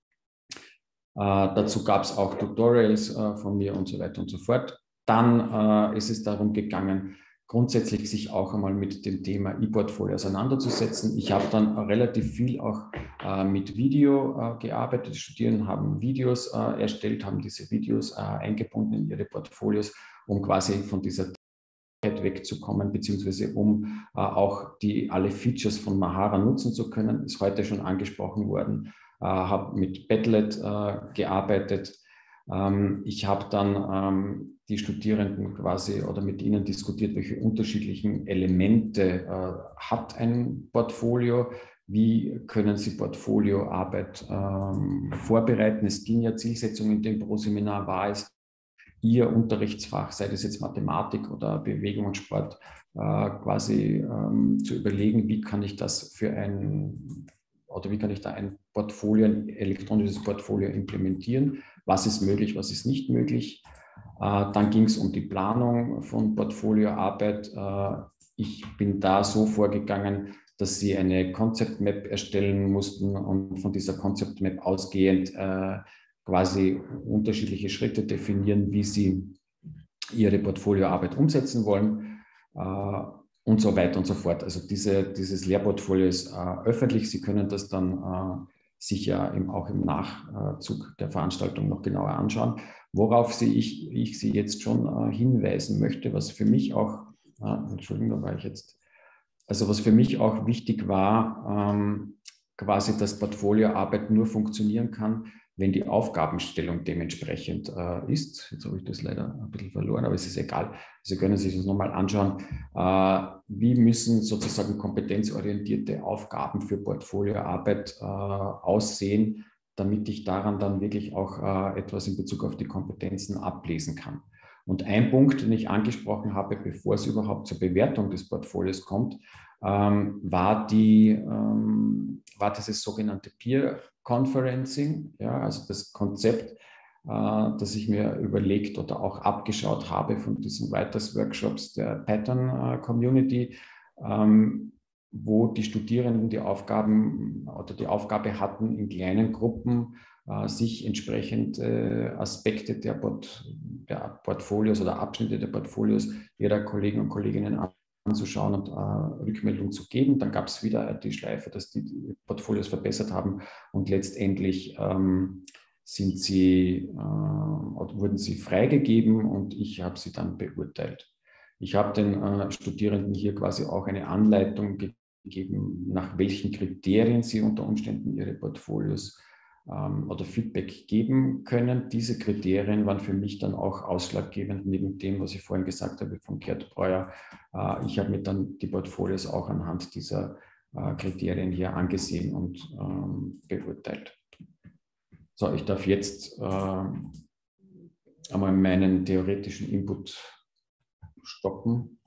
Dazu gab es auch Tutorials von mir und so weiter und so fort. Dann ist es darum gegangen, grundsätzlich sich auch einmal mit dem Thema E-Portfolio auseinanderzusetzen. Ich habe dann relativ viel auch äh, mit Video äh, gearbeitet. Die Studierenden haben Videos äh, erstellt, haben diese Videos äh, eingebunden in ihre Portfolios, um quasi von dieser wegzukommen, beziehungsweise um äh, auch die alle Features von Mahara nutzen zu können. Ist heute schon angesprochen worden. äh, habe mit Padlet äh, gearbeitet. Ähm, ich habe dann ähm, die Studierenden quasi oder mit ihnen diskutiert, welche unterschiedlichen Elemente äh, hat ein Portfolio, wie können sie Portfolioarbeit ähm, vorbereiten. Es ging ja Zielsetzung in dem Pro-Seminar war es, ihr Unterrichtsfach, sei das jetzt Mathematik oder Bewegung und Sport, äh, quasi ähm, zu überlegen, wie kann ich das für ein oder wie kann ich da ein Portfolio, ein elektronisches Portfolio implementieren, was ist möglich, was ist nicht möglich. Äh, dann ging es um die Planung von Portfolioarbeit. Äh, ich bin da so vorgegangen, dass sie eine Concept Map erstellen mussten und von dieser Concept Map ausgehend äh, quasi unterschiedliche Schritte definieren, wie sie ihre Portfolioarbeit umsetzen wollen äh, und so weiter und so fort. Also diese, dieses Lehrportfolio ist äh, öffentlich. Sie können das dann äh, sicher im, auch im Nachzug der Veranstaltung noch genauer anschauen. Worauf sie, ich, ich Sie jetzt schon äh, hinweisen möchte, was für mich auch, äh, Entschuldigung, da war ich jetzt, also was für mich auch wichtig war, ähm, quasi, dass Portfolioarbeit nur funktionieren kann, wenn die Aufgabenstellung dementsprechend äh, ist. Jetzt habe ich das leider ein bisschen verloren, aber es ist egal. Sie können sich das nochmal anschauen. Äh, wie müssen sozusagen kompetenzorientierte Aufgaben für Portfolioarbeit äh, aussehen, damit ich daran dann wirklich auch äh, etwas in Bezug auf die Kompetenzen ablesen kann. Und ein Punkt, den ich angesprochen habe, bevor es überhaupt zur Bewertung des Portfolios kommt, ähm, war, die, ähm, war dieses sogenannte Peer Conferencing, ja, also das Konzept, äh, das ich mir überlegt oder auch abgeschaut habe von diesen Writers-Workshops der Pattern äh, Community, ähm, wo die Studierenden die Aufgaben oder die Aufgabe hatten, in kleinen Gruppen äh, sich entsprechend äh, Aspekte der, Port der Portfolios oder Abschnitte der Portfolios ihrer Kollegen und Kolleginnen anzuschauen und äh, Rückmeldung zu geben. Dann gab es wieder die Schleife, dass die, die Portfolios verbessert haben und letztendlich ähm, sind sie, äh, wurden sie freigegeben und ich habe sie dann beurteilt. Ich habe den äh, Studierenden hier quasi auch eine Anleitung gegeben, nach welchen Kriterien sie unter Umständen ihre Portfolios ähm, oder Feedback geben können. Diese Kriterien waren für mich dann auch ausschlaggebend, neben dem, was ich vorhin gesagt habe von Gerd Breuer. Äh, ich habe mir dann die Portfolios auch anhand dieser äh, Kriterien hier angesehen und ähm, beurteilt. So, ich darf jetzt äh, einmal meinen theoretischen Input stoppen.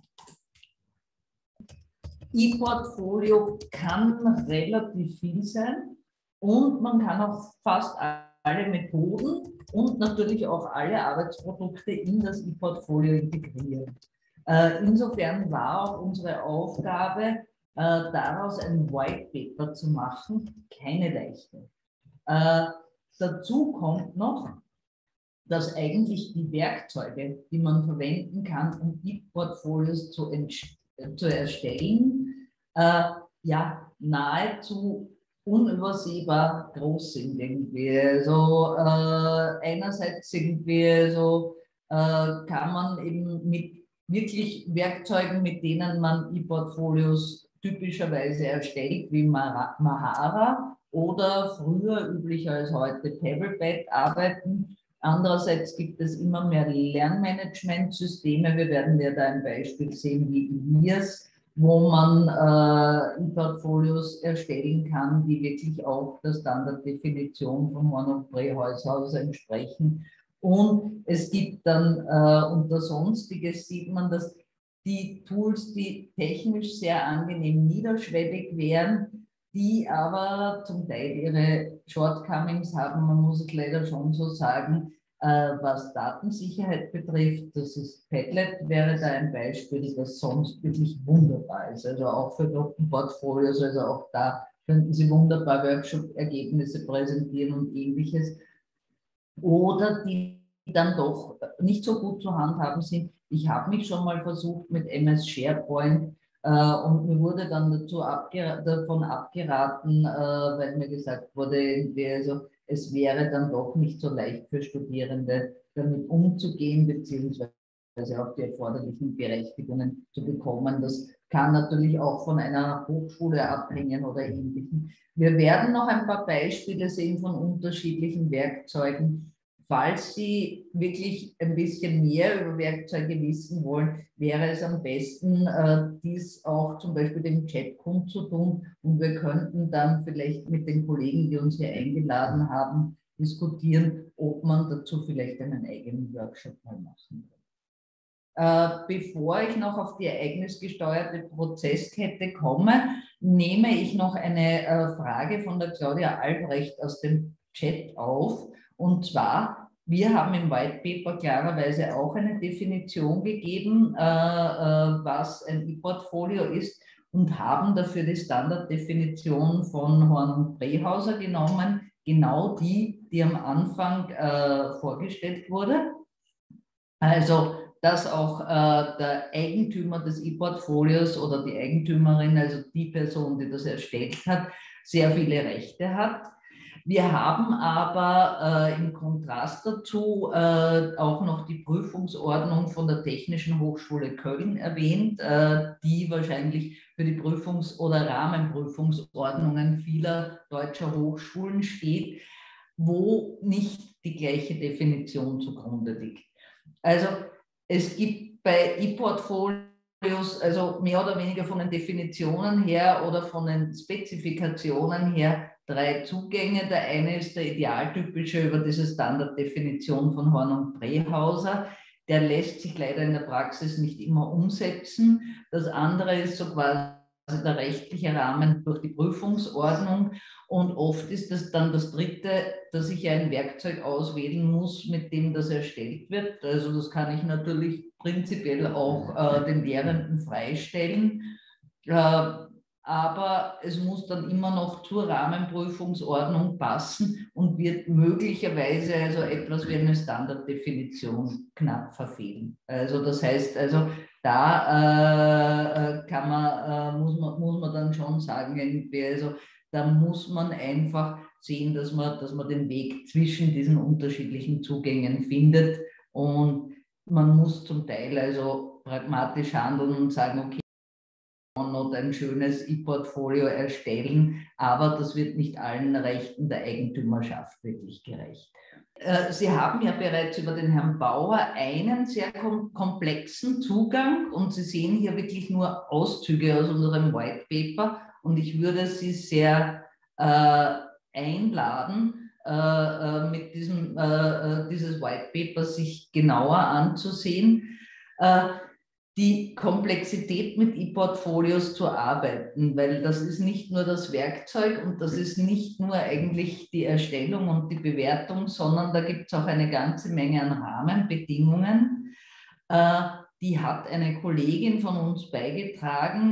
E-Portfolio kann relativ viel sein und man kann auch fast alle Methoden und natürlich auch alle Arbeitsprodukte in das E-Portfolio integrieren. Äh, insofern war auch unsere Aufgabe, äh, daraus ein White Paper zu machen, keine leichte. Äh, dazu kommt noch, dass eigentlich die Werkzeuge, die man verwenden kann, um E-Portfolios zu, zu erstellen, äh, ja, nahezu unübersehbar groß sind irgendwie. Also äh, einerseits irgendwie so äh, kann man eben mit wirklich Werkzeugen, mit denen man E-Portfolios typischerweise erstellt, wie Mahara oder früher üblicher als heute Pebblepad arbeiten. Andererseits gibt es immer mehr Lernmanagementsysteme. Wir werden ja da ein Beispiel sehen wie I L I S, wo man äh, E-Portfolios erstellen kann, die wirklich auch der Standarddefinition von Monoprix-Haushaus entsprechen. Und es gibt dann äh, unter Sonstiges sieht man, dass die Tools, die technisch sehr angenehm niederschwellig wären, die aber zum Teil ihre Shortcomings haben, man muss es leider schon so sagen, äh, was Datensicherheit betrifft. Das ist Padlet, wäre da ein Beispiel, das sonst wirklich wunderbar ist. Also auch für Gruppenportfolios, also auch da könnten Sie wunderbar Workshop-Ergebnisse präsentieren und ähnliches. Oder die dann doch nicht so gut zu handhaben sind. Ich habe mich schon mal versucht mit M S SharePoint, Uh, und mir wurde dann dazu abger davon abgeraten, uh, weil mir gesagt wurde, also, es wäre dann doch nicht so leicht für Studierende, damit umzugehen, beziehungsweise auch die erforderlichen Berechtigungen zu bekommen. Das kann natürlich auch von einer Hochschule abhängen oder Ähnlichem. Wir werden noch ein paar Beispiele sehen von unterschiedlichen Werkzeugen. Falls Sie wirklich ein bisschen mehr über Werkzeuge wissen wollen, wäre es am besten, dies auch zum Beispiel dem Chat kundzutun, und wir könnten dann vielleicht mit den Kollegen, die uns hier eingeladen haben, diskutieren, ob man dazu vielleicht einen eigenen Workshop mal machen kann. Bevor ich noch auf die ereignisgesteuerte Prozesskette komme, nehme ich noch eine Frage von der Claudia Albrecht aus dem Chat auf. Und zwar, wir haben im White Paper klarerweise auch eine Definition gegeben, äh, äh, was ein E-Portfolio ist, und haben dafür die Standarddefinition von Horn und Brehauser genommen, genau die, die am Anfang äh, vorgestellt wurde. Also, dass auch äh, der Eigentümer des E-Portfolios oder die Eigentümerin, also die Person, die das erstellt hat, sehr viele Rechte hat. Wir haben aber äh, im Kontrast dazu äh, auch noch die Prüfungsordnung von der Technischen Hochschule Köln erwähnt, äh, die wahrscheinlich für die Prüfungs- oder Rahmenprüfungsordnungen vieler deutscher Hochschulen steht, wo nicht die gleiche Definition zugrunde liegt. Also es gibt bei E-Portfolios, also mehr oder weniger von den Definitionen her oder von den Spezifikationen her, drei Zugänge. Der eine ist der idealtypische über diese Standarddefinition von Horn und Brehauser. Der lässt sich leider in der Praxis nicht immer umsetzen. Das andere ist so quasi der rechtliche Rahmen durch die Prüfungsordnung. Und oft ist es dann das dritte, dass ich ein Werkzeug auswählen muss, mit dem das erstellt wird. Also das kann ich natürlich prinzipiell auch äh, den Lehrenden freistellen. Äh, aber es muss dann immer noch zur Rahmenprüfungsordnung passen und wird möglicherweise also etwas wie eine Standarddefinition knapp verfehlen. Also das heißt, also da äh, kann man, äh, muss man, muss man dann schon sagen, irgendwie, also da muss man einfach sehen, dass man, dass man den Weg zwischen diesen unterschiedlichen Zugängen findet, und man muss zum Teil also pragmatisch handeln und sagen, okay, und ein schönes E-Portfolio erstellen, aber das wird nicht allen Rechten der Eigentümerschaft wirklich gerecht. Sie haben ja bereits über den Herrn Bauer einen sehr komplexen Zugang, und Sie sehen hier wirklich nur Auszüge aus unserem White Paper, und ich würde Sie sehr äh, einladen, äh, mit diesem äh, dieses White Paper sich genauer anzusehen. Äh, die Komplexität mit E-Portfolios zu arbeiten, weil das ist nicht nur das Werkzeug und das ist nicht nur eigentlich die Erstellung und die Bewertung, sondern da gibt es auch eine ganze Menge an Rahmenbedingungen. Äh, die hat eine Kollegin von uns beigetragen,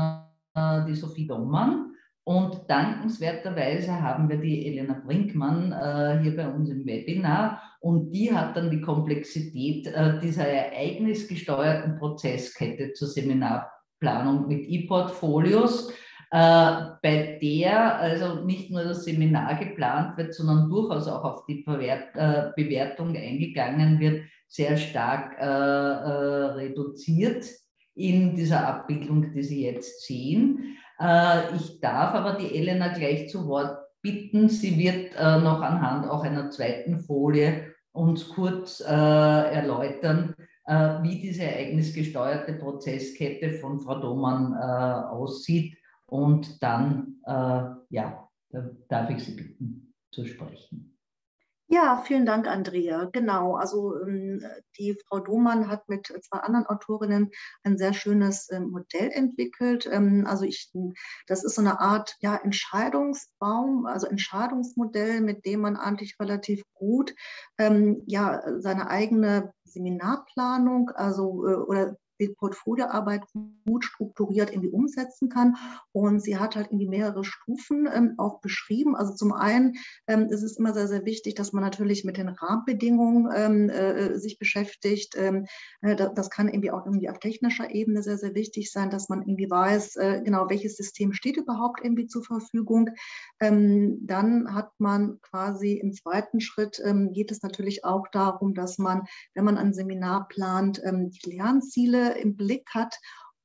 äh, die Sophie Dommann. Und dankenswerterweise haben wir die Elena Brinkmann äh, hier bei uns im Webinar, und die hat dann die Komplexität äh, dieser ereignisgesteuerten Prozesskette zur Seminarplanung mit E-Portfolios, äh, bei der also nicht nur das Seminar geplant wird, sondern durchaus auch auf die Bewert äh, Bewertung eingegangen wird, sehr stark äh, äh, reduziert in dieser Abbildung, die Sie jetzt sehen. Ich darf aber die Elena gleich zu Wort bitten. Sie wird äh, noch anhand auch einer zweiten Folie uns kurz äh, erläutern, äh, wie diese ereignisgesteuerte Prozesskette von Frau Dommann äh, aussieht. Und dann, äh, ja, da darf ich Sie bitten zu sprechen. Ja, vielen Dank, Andrea. Genau, also ähm, die Frau Dommann hat mit zwei anderen Autorinnen ein sehr schönes ähm, Modell entwickelt. Ähm, also ich, das ist so eine Art ja, Entscheidungsbaum, also Entscheidungsmodell, mit dem man eigentlich relativ gut ähm, ja, seine eigene Seminarplanung, also äh, oder die Portfolioarbeit gut strukturiert irgendwie umsetzen kann. Und sie hat halt irgendwie mehrere Stufen ähm, auch beschrieben. Also zum einen ähm, ist es immer sehr, sehr wichtig, dass man natürlich mit den Rahmenbedingungen ähm, äh, sich beschäftigt. Ähm, äh, das, das kann irgendwie auch irgendwie auf technischer Ebene sehr, sehr wichtig sein, dass man irgendwie weiß, äh, genau, welches System steht überhaupt irgendwie zur Verfügung. Ähm, dann hat man quasi im zweiten Schritt, ähm, geht es natürlich auch darum, dass man, wenn man ein Seminar plant, ähm, die Lernziele im Blick hat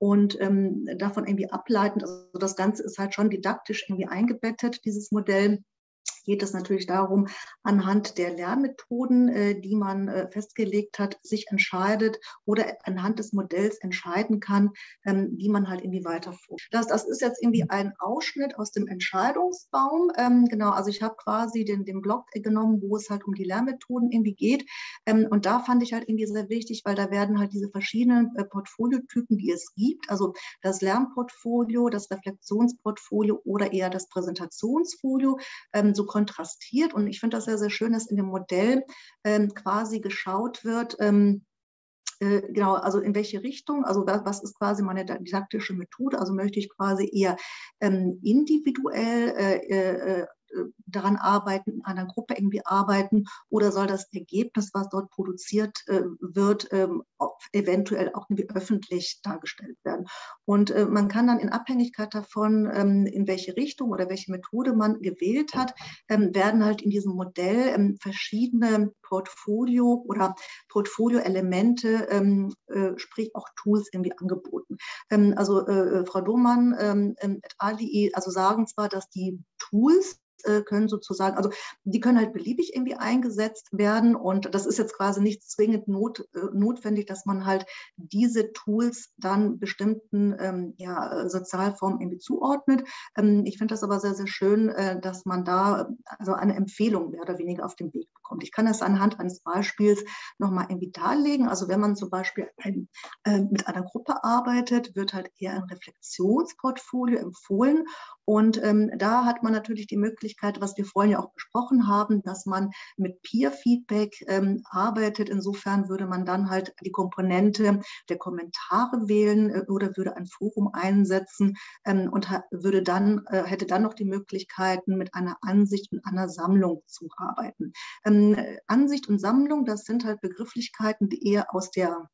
und ähm, davon irgendwie ableitend, also das Ganze ist halt schon didaktisch irgendwie eingebettet, dieses Modell. Geht es natürlich darum, anhand der Lernmethoden, äh, die man äh, festgelegt hat, sich entscheidet oder anhand des Modells entscheiden kann, ähm, wie man halt irgendwie weiterführt. Das, das ist jetzt irgendwie ein Ausschnitt aus dem Entscheidungsbaum. Ähm, genau, also ich habe quasi den, den Blog genommen, wo es halt um die Lernmethoden irgendwie geht. Ähm, und da fand ich halt irgendwie sehr wichtig, weil da werden halt diese verschiedenen äh, Portfoliotypen, die es gibt, also das Lernportfolio, das Reflexionsportfolio oder eher das Präsentationsfolio, ähm, so kontrastiert. Und ich finde das sehr, sehr schön, dass in dem Modell ähm, quasi geschaut wird, ähm, äh, genau, also in welche Richtung, also was, was ist quasi meine didaktische Methode, also möchte ich quasi eher ähm, individuell äh, äh, daran arbeiten, in einer Gruppe irgendwie arbeiten, oder soll das Ergebnis, was dort produziert äh, wird, ähm, eventuell auch irgendwie öffentlich dargestellt werden. Und äh, man kann dann in Abhängigkeit davon, ähm, in welche Richtung oder welche Methode man gewählt hat, ähm, werden halt in diesem Modell ähm, verschiedene Portfolio- oder Portfolio-Elemente, ähm, äh, sprich auch Tools irgendwie angeboten. Ähm, also äh, Frau Domann ähm, et al., also sagen zwar, dass die Tools können sozusagen, also die können halt beliebig irgendwie eingesetzt werden, und das ist jetzt quasi nicht zwingend not, äh, notwendig, dass man halt diese Tools dann bestimmten ähm, ja, Sozialformen irgendwie zuordnet. Ähm, ich finde das aber sehr, sehr schön, äh, dass man da also eine Empfehlung mehr oder weniger auf den Weg bekommt. Ich kann das anhand eines Beispiels nochmal irgendwie darlegen. Also wenn man zum Beispiel ein, äh, mit einer Gruppe arbeitet, wird halt eher ein Reflexionsportfolio empfohlen, und ähm, da hat man natürlich die Möglichkeit, was wir vorhin ja auch besprochen haben, dass man mit Peer-Feedback ähm, arbeitet. Insofern würde man dann halt die Komponente der Kommentare wählen äh, oder würde ein Forum einsetzen ähm, und würde dann, äh, hätte dann noch die Möglichkeiten, mit einer Ansicht und einer Sammlung zu arbeiten. Ähm, Ansicht und Sammlung, das sind halt Begrifflichkeiten, die eher aus der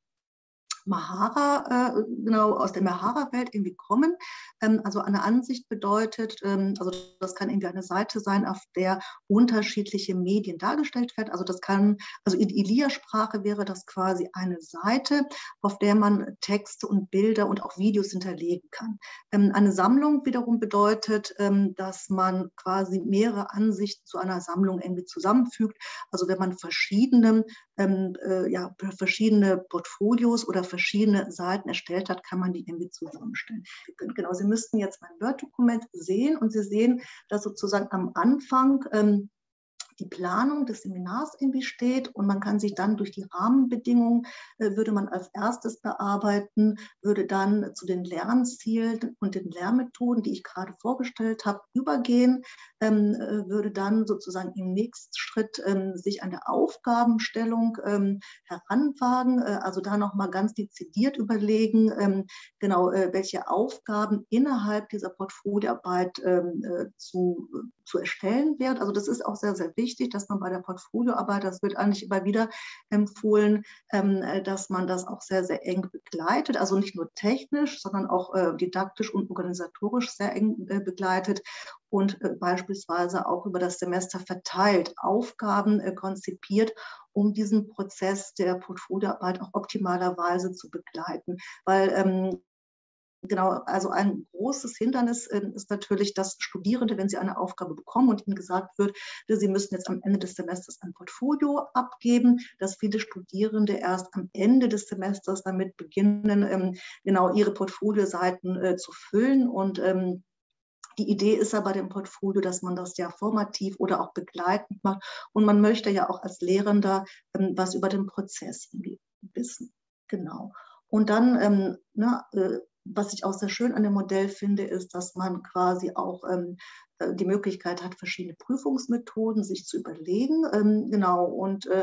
Mahara, äh, genau, aus der Mahara-Welt irgendwie kommen. Ähm, also eine Ansicht bedeutet, ähm, also das kann irgendwie eine Seite sein, auf der unterschiedliche Medien dargestellt werden. Also das kann, also in Ilia-Sprache wäre das quasi eine Seite, auf der man Texte und Bilder und auch Videos hinterlegen kann. Ähm, eine Sammlung wiederum bedeutet, ähm, dass man quasi mehrere Ansichten zu einer Sammlung irgendwie zusammenfügt. Also wenn man verschiedene, ähm, äh, ja, verschiedene Portfolios oder verschiedene Seiten erstellt hat, kann man die irgendwie zusammenstellen. Genau, Sie müssten jetzt mein Word-Dokument sehen, und Sie sehen, dass sozusagen am Anfang ähm, die Planung des Seminars irgendwie steht, und man kann sich dann durch die Rahmenbedingungen, äh, würde man als erstes bearbeiten, würde dann zu den Lernzielen und den Lernmethoden, die ich gerade vorgestellt habe, übergehen, ähm, äh, würde dann sozusagen im nächsten Schritt ähm, sich an der Aufgabenstellung ähm, heranwagen, äh, also da nochmal ganz dezidiert überlegen, ähm, genau, äh, welche Aufgaben innerhalb dieser Portfolioarbeit ähm, äh, zu, zu erstellen wird. Also das ist auch sehr, sehr wichtig, dass man bei der Portfolioarbeit, das wird eigentlich immer wieder empfohlen, ähm, dass man das auch sehr, sehr eng begleitet, also nicht nur technisch, sondern auch äh, didaktisch und organisatorisch sehr eng äh, begleitet und äh, beispielsweise auch über das Semester verteilt Aufgaben äh, konzipiert, um diesen Prozess der Portfolioarbeit auch optimalerweise zu begleiten. Weil ähm, Genau, also ein großes Hindernis äh, ist natürlich, dass Studierende, wenn sie eine Aufgabe bekommen und ihnen gesagt wird, sie müssen jetzt am Ende des Semesters ein Portfolio abgeben, dass viele Studierende erst am Ende des Semesters damit beginnen, ähm, genau ihre Portfolioseiten äh, zu füllen. Und ähm, die Idee ist aber dem Portfolio, dass man das ja formativ oder auch begleitend macht. Und man möchte ja auch als Lehrender ähm, was über den Prozess wissen. Genau. Und dann, ähm, na, äh, was ich auch sehr schön an dem Modell finde, ist, dass man quasi auch ähm, die Möglichkeit hat, verschiedene Prüfungsmethoden sich zu überlegen. Ähm, genau, und äh,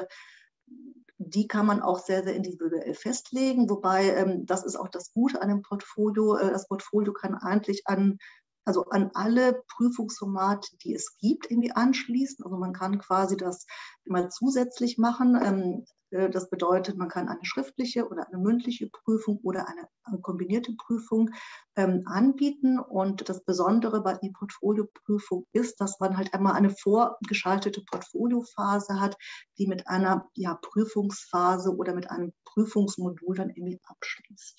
die kann man auch sehr, sehr individuell festlegen. Wobei, ähm, das ist auch das Gute an dem Portfolio. Äh, das Portfolio kann eigentlich an also an alle Prüfungsformate, die es gibt, irgendwie anschließen. Also man kann quasi das immer zusätzlich machen. Ähm, Das bedeutet, man kann eine schriftliche oder eine mündliche Prüfung oder eine, eine kombinierte Prüfung ähm, anbieten. Und das Besondere bei der Portfolioprüfung ist, dass man halt einmal eine vorgeschaltete Portfoliophase hat, die mit einer ja, Prüfungsphase oder mit einem Prüfungsmodul dann irgendwie abschließt.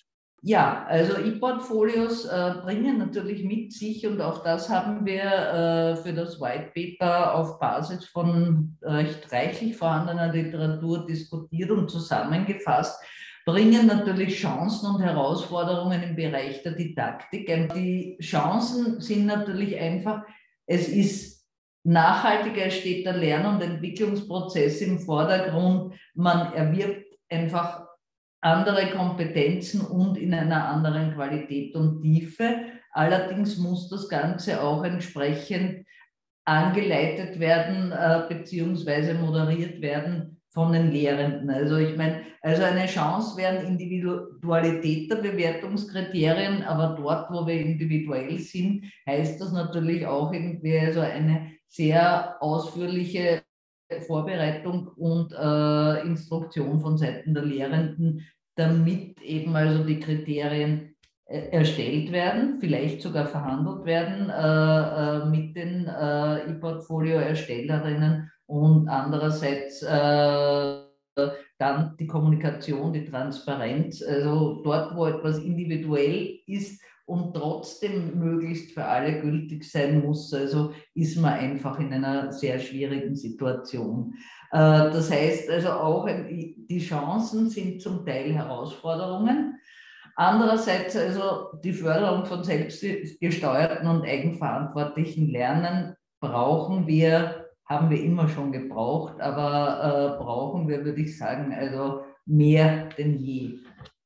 Ja, also E-Portfolios äh, bringen natürlich mit sich, und auch das haben wir äh, für das White Paper auf Basis von recht reichlich vorhandener Literatur diskutiert und zusammengefasst, bringen natürlich Chancen und Herausforderungen im Bereich der Didaktik. Die Chancen sind natürlich einfach, es ist nachhaltiger, es steht der Lern- und Entwicklungsprozess im Vordergrund, man erwirbt einfach andere Kompetenzen und in einer anderen Qualität und Tiefe. Allerdings muss das Ganze auch entsprechend angeleitet werden äh, beziehungsweise moderiert werden von den Lehrenden. Also ich meine, also eine Chance wären Individualität der Bewertungskriterien, aber dort, wo wir individuell sind, heißt das natürlich auch irgendwie also eine sehr ausführliche Vorbereitung und äh, Instruktion von Seiten der Lehrenden, damit eben also die Kriterien äh, erstellt werden, vielleicht sogar verhandelt werden äh, äh, mit den äh, E-Portfolio-Erstellerinnen, und andererseits äh, dann die Kommunikation, die Transparenz, also dort, wo etwas individuell ist und trotzdem möglichst für alle gültig sein muss, also ist man einfach in einer sehr schwierigen Situation. Das heißt also auch, die Chancen sind zum Teil Herausforderungen. Andererseits also die Förderung von selbstgesteuerten und eigenverantwortlichen Lernen brauchen wir, haben wir immer schon gebraucht, aber äh, brauchen wir, würde ich sagen, also mehr denn je.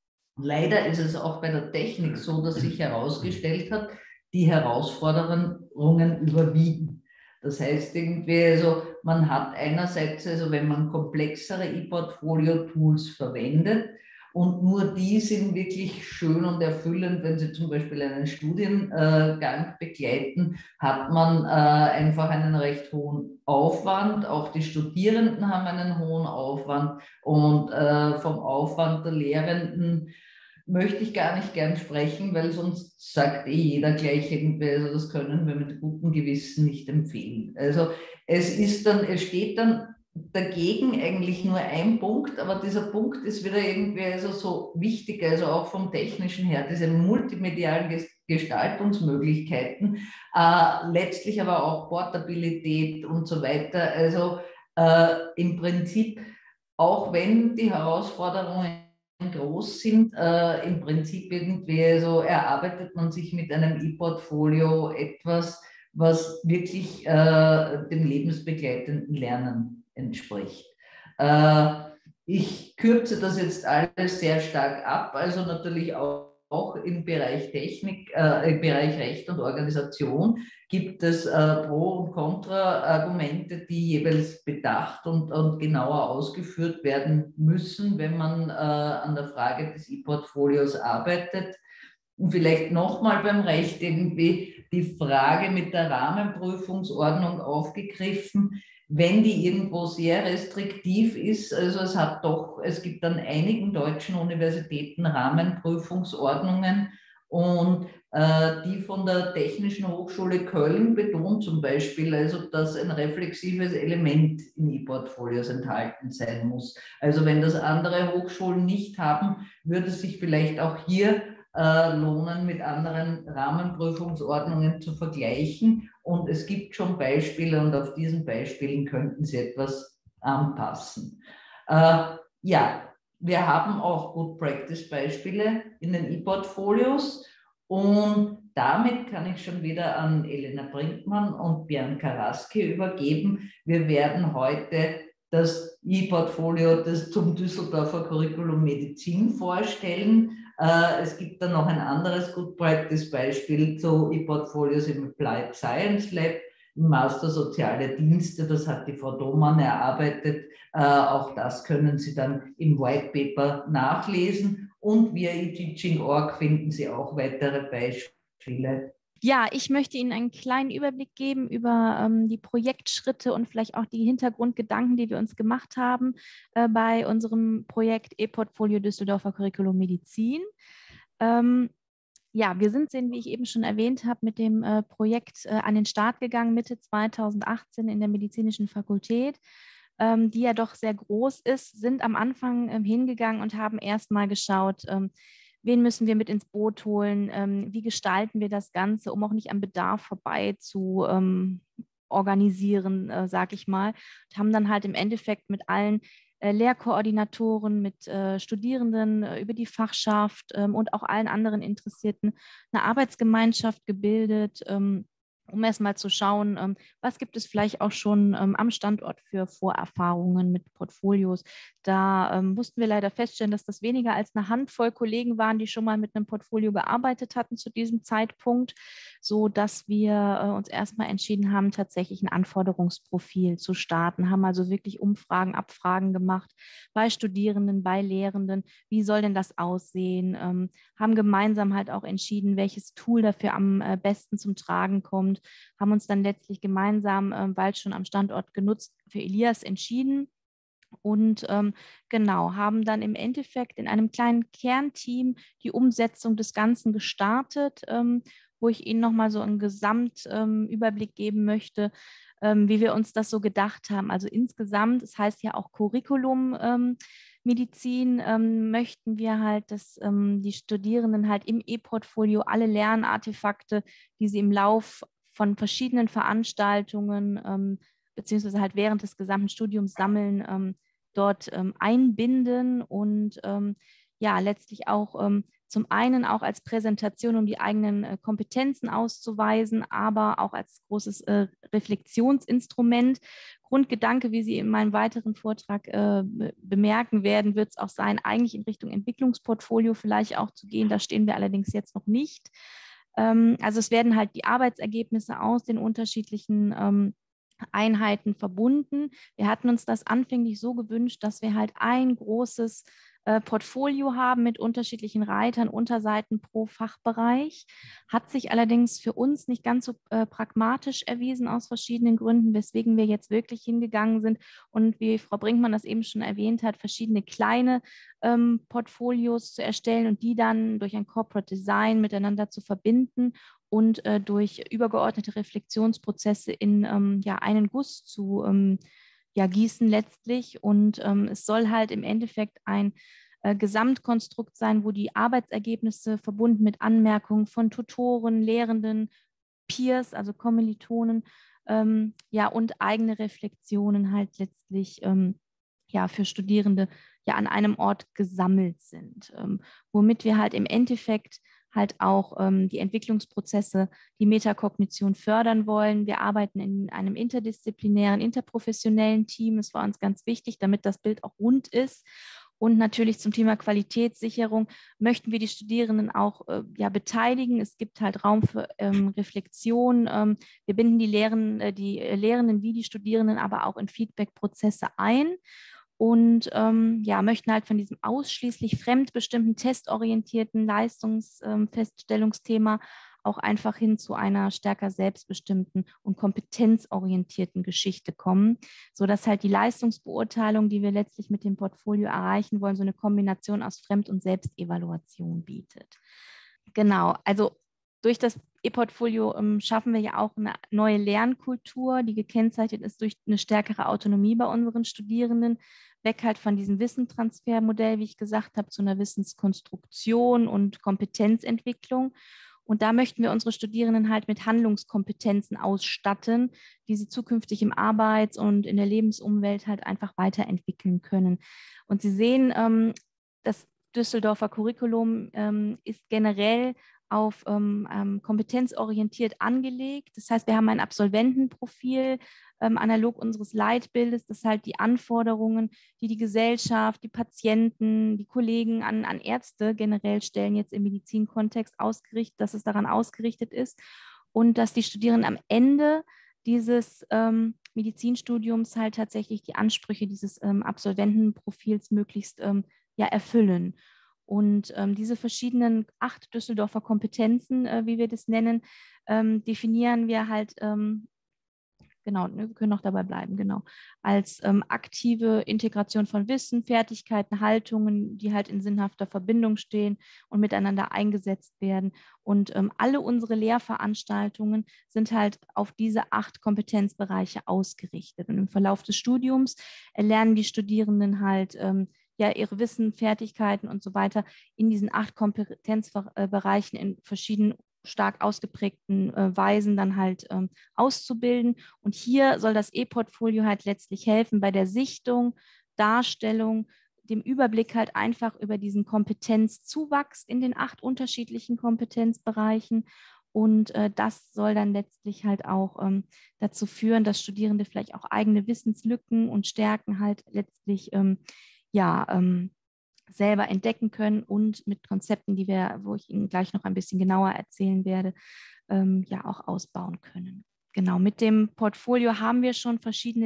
Leider ist es auch bei der Technik so, dass sich herausgestellt hat, die Herausforderungen überwiegen. Das heißt irgendwie, also man hat einerseits, also wenn man komplexere E-Portfolio-Tools verwendet, und nur die sind wirklich schön und erfüllend, wenn Sie zum Beispiel einen Studiengang begleiten, hat man äh, einfach einen recht hohen Aufwand. Auch die Studierenden haben einen hohen Aufwand, und äh, vom Aufwand der Lehrenden möchte ich gar nicht gern sprechen, weil sonst sagt eh jeder gleich irgendwie, also das können wir mit gutem Gewissen nicht empfehlen. Also es ist dann, es steht dann dagegen eigentlich nur ein Punkt, aber dieser Punkt ist wieder irgendwie also so wichtig, also auch vom Technischen her, diese multimedialen Gestaltungsmöglichkeiten, äh, letztlich aber auch Portabilität und so weiter. Also äh, im Prinzip, auch wenn die Herausforderungen groß sind, äh, im Prinzip irgendwie so erarbeitet man sich mit einem E-Portfolio etwas, was wirklich äh, dem lebensbegleitenden Lernen entspricht. Äh, ich kürze das jetzt alles sehr stark ab, also natürlich auch, auch im Bereich Technik, äh, im Bereich Recht und Organisation gibt es äh, Pro- und Kontra-Argumente, die jeweils bedacht und, und genauer ausgeführt werden müssen, wenn man äh, an der Frage des E-Portfolios arbeitet. Und vielleicht nochmal beim Recht irgendwie die Frage mit der Rahmenprüfungsordnung aufgegriffen. Wenn die irgendwo sehr restriktiv ist, also es hat doch, es gibt an einigen deutschen Universitäten Rahmenprüfungsordnungen, und äh, die von der Technischen Hochschule Köln betont zum Beispiel, also dass ein reflexives Element in E-Portfolios enthalten sein muss. Also wenn das andere Hochschulen nicht haben, würde es sich vielleicht auch hier äh, lohnen, mit anderen Rahmenprüfungsordnungen zu vergleichen. Und es gibt schon Beispiele, und auf diesen Beispielen könnten Sie etwas anpassen. Äh, ja, wir haben auch Good-Practice-Beispiele in den E-Portfolios, und damit kann ich schon wieder an Elena Brinkmann und Björn Karaski übergeben. Wir werden heute das E-Portfolio zum Düsseldorfer Curriculum Medizin vorstellen. Es gibt dann noch ein anderes Good-Practice-Beispiel zu E-Portfolios im Applied Science Lab, im Master Soziale Dienste. Das hat die Frau Domann erarbeitet. Auch das können Sie dann im White Paper nachlesen. Und via e-teaching punkt org finden Sie auch weitere Beispiele. Ja, ich möchte Ihnen einen kleinen Überblick geben über ähm, die Projektschritte und vielleicht auch die Hintergrundgedanken, die wir uns gemacht haben äh, bei unserem Projekt E-Portfolio Düsseldorfer Curriculum Medizin. Ähm, ja, wir sind, wie ich eben schon erwähnt habe, mit dem äh, Projekt äh, an den Start gegangen, Mitte zweitausendachtzehn in der Medizinischen Fakultät, ähm, die ja doch sehr groß ist, sind am Anfang ähm, hingegangen und haben erstmal geschaut, ähm, wen müssen wir mit ins Boot holen, ähm, wie gestalten wir das Ganze, um auch nicht am Bedarf vorbei zu ähm, organisieren, äh, sag ich mal. Und haben dann halt im Endeffekt mit allen äh, Lehrkoordinatoren, mit äh, Studierenden äh, über die Fachschaft ähm, und auch allen anderen Interessierten eine Arbeitsgemeinschaft gebildet, ähm, um erstmal zu schauen, ähm, was gibt es vielleicht auch schon ähm, am Standort für Vorerfahrungen mit Portfolios. Da ähm, mussten wir leider feststellen, dass das weniger als eine Handvoll Kollegen waren, die schon mal mit einem Portfolio gearbeitet hatten zu diesem Zeitpunkt, so dass wir äh, uns erstmal entschieden haben, tatsächlich ein Anforderungsprofil zu starten, haben also wirklich Umfragen, Abfragen gemacht bei Studierenden, bei Lehrenden. Wie soll denn das aussehen? Ähm, haben gemeinsam halt auch entschieden, welches Tool dafür am äh, besten zum Tragen kommt, haben uns dann letztlich gemeinsam, äh, bald schon am Standort genutzt, für Elias entschieden. Und ähm, genau, haben dann im Endeffekt in einem kleinen Kernteam die Umsetzung des Ganzen gestartet, ähm, wo ich Ihnen nochmal so einen Gesamtüberblick ähm, geben möchte, ähm, wie wir uns das so gedacht haben. Also insgesamt, es heißt ja auch Curriculum ähm, Medizin, ähm, möchten wir halt, dass ähm, die Studierenden halt im E-Portfolio alle Lernartefakte, die sie im Lauf von verschiedenen Veranstaltungen ähm, beziehungsweise halt während des gesamten Studiums sammeln, ähm, dort ähm, einbinden und ähm, ja, letztlich auch ähm, zum einen auch als Präsentation, um die eigenen äh, Kompetenzen auszuweisen, aber auch als großes äh, Reflexionsinstrument. Grundgedanke, wie Sie in meinem weiteren Vortrag äh, bemerken werden, wird es auch sein, eigentlich in Richtung Entwicklungsportfolio vielleicht auch zu gehen. Da stehen wir allerdings jetzt noch nicht. Ähm, also es werden halt die Arbeitsergebnisse aus den unterschiedlichen ähm, Einheiten verbunden. Wir hatten uns das anfänglich so gewünscht, dass wir halt ein großes äh, Portfolio haben mit unterschiedlichen Reitern, Unterseiten pro Fachbereich. Hat sich allerdings für uns nicht ganz so äh, pragmatisch erwiesen aus verschiedenen Gründen, weswegen wir jetzt wirklich hingegangen sind und wie Frau Brinkmann das eben schon erwähnt hat, verschiedene kleine ähm, Portfolios zu erstellen und die dann durch ein Corporate Design miteinander zu verbinden und äh, durch übergeordnete Reflexionsprozesse in ähm, ja, einen Guss zu ähm, ja, gießen letztlich. Und ähm, es soll halt im Endeffekt ein äh, Gesamtkonstrukt sein, wo die Arbeitsergebnisse verbunden mit Anmerkungen von Tutoren, Lehrenden, Peers, also Kommilitonen, ähm, ja, und eigene Reflexionen halt letztlich ähm, ja, für Studierende ja an einem Ort gesammelt sind, ähm, womit wir halt im Endeffekt halt auch ähm, die Entwicklungsprozesse, die Metakognition fördern wollen. Wir arbeiten in einem interdisziplinären, interprofessionellen Team. Es war uns ganz wichtig, damit das Bild auch rund ist. Und natürlich zum Thema Qualitätssicherung möchten wir die Studierenden auch äh, ja, beteiligen. Es gibt halt Raum für ähm, Reflexion. Ähm, wir binden die, Lehren, äh, die Lehrenden wie die Studierenden aber auch in Feedback-Prozesse ein. Und ähm, ja, möchten halt von diesem ausschließlich fremdbestimmten, testorientierten Leistungsfeststellungsthema ähm, auch einfach hin zu einer stärker selbstbestimmten und kompetenzorientierten Geschichte kommen, sodass halt die Leistungsbeurteilung, die wir letztlich mit dem Portfolio erreichen wollen, so eine Kombination aus Fremd- und Selbstevaluation bietet. Genau, also durch das E-Portfolio ähm, schaffen wir ja auch eine neue Lernkultur, die gekennzeichnet ist durch eine stärkere Autonomie bei unseren Studierenden, weg halt von diesem Wissenstransfermodell, wie ich gesagt habe, zu einer Wissenskonstruktion und Kompetenzentwicklung. Und da möchten wir unsere Studierenden halt mit Handlungskompetenzen ausstatten, die sie zukünftig im Arbeits- und in der Lebensumwelt halt einfach weiterentwickeln können. Und Sie sehen, ähm, das Düsseldorfer Curriculum ähm, ist generell auf ähm, ähm, kompetenzorientiert angelegt. Das heißt, wir haben ein Absolventenprofil, ähm, analog unseres Leitbildes, das halt die Anforderungen, die die Gesellschaft, die Patienten, die Kollegen an, an Ärzte generell stellen, jetzt im Medizinkontext ausgerichtet, dass es daran ausgerichtet ist und dass die Studierenden am Ende dieses ähm, Medizinstudiums halt tatsächlich die Ansprüche dieses ähm, Absolventenprofils möglichst ähm, ja, erfüllen. Und ähm, diese verschiedenen acht Düsseldorfer Kompetenzen, äh, wie wir das nennen, ähm, definieren wir halt, ähm, genau, wir können noch dabei bleiben, genau, als ähm, aktive Integration von Wissen, Fertigkeiten, Haltungen, die halt in sinnhafter Verbindung stehen und miteinander eingesetzt werden. Und ähm, alle unsere Lehrveranstaltungen sind halt auf diese acht Kompetenzbereiche ausgerichtet. Und im Verlauf des Studiums erlernen die Studierenden halt ähm, ja ihre Wissen, Fertigkeiten und so weiter in diesen acht Kompetenzbereichen in verschiedenen stark ausgeprägten äh, Weisen dann halt ähm, auszubilden. Und hier soll das E-Portfolio halt letztlich helfen bei der Sichtung, Darstellung, dem Überblick halt einfach über diesen Kompetenzzuwachs in den acht unterschiedlichen Kompetenzbereichen. Und äh, das soll dann letztlich halt auch ähm, dazu führen, dass Studierende vielleicht auch eigene Wissenslücken und Stärken halt letztlich ähm, ja, ähm, selber entdecken können und mit Konzepten, die wir, wo ich Ihnen gleich noch ein bisschen genauer erzählen werde, ähm, ja auch ausbauen können. Genau, mit dem Portfolio haben wir schon verschiedene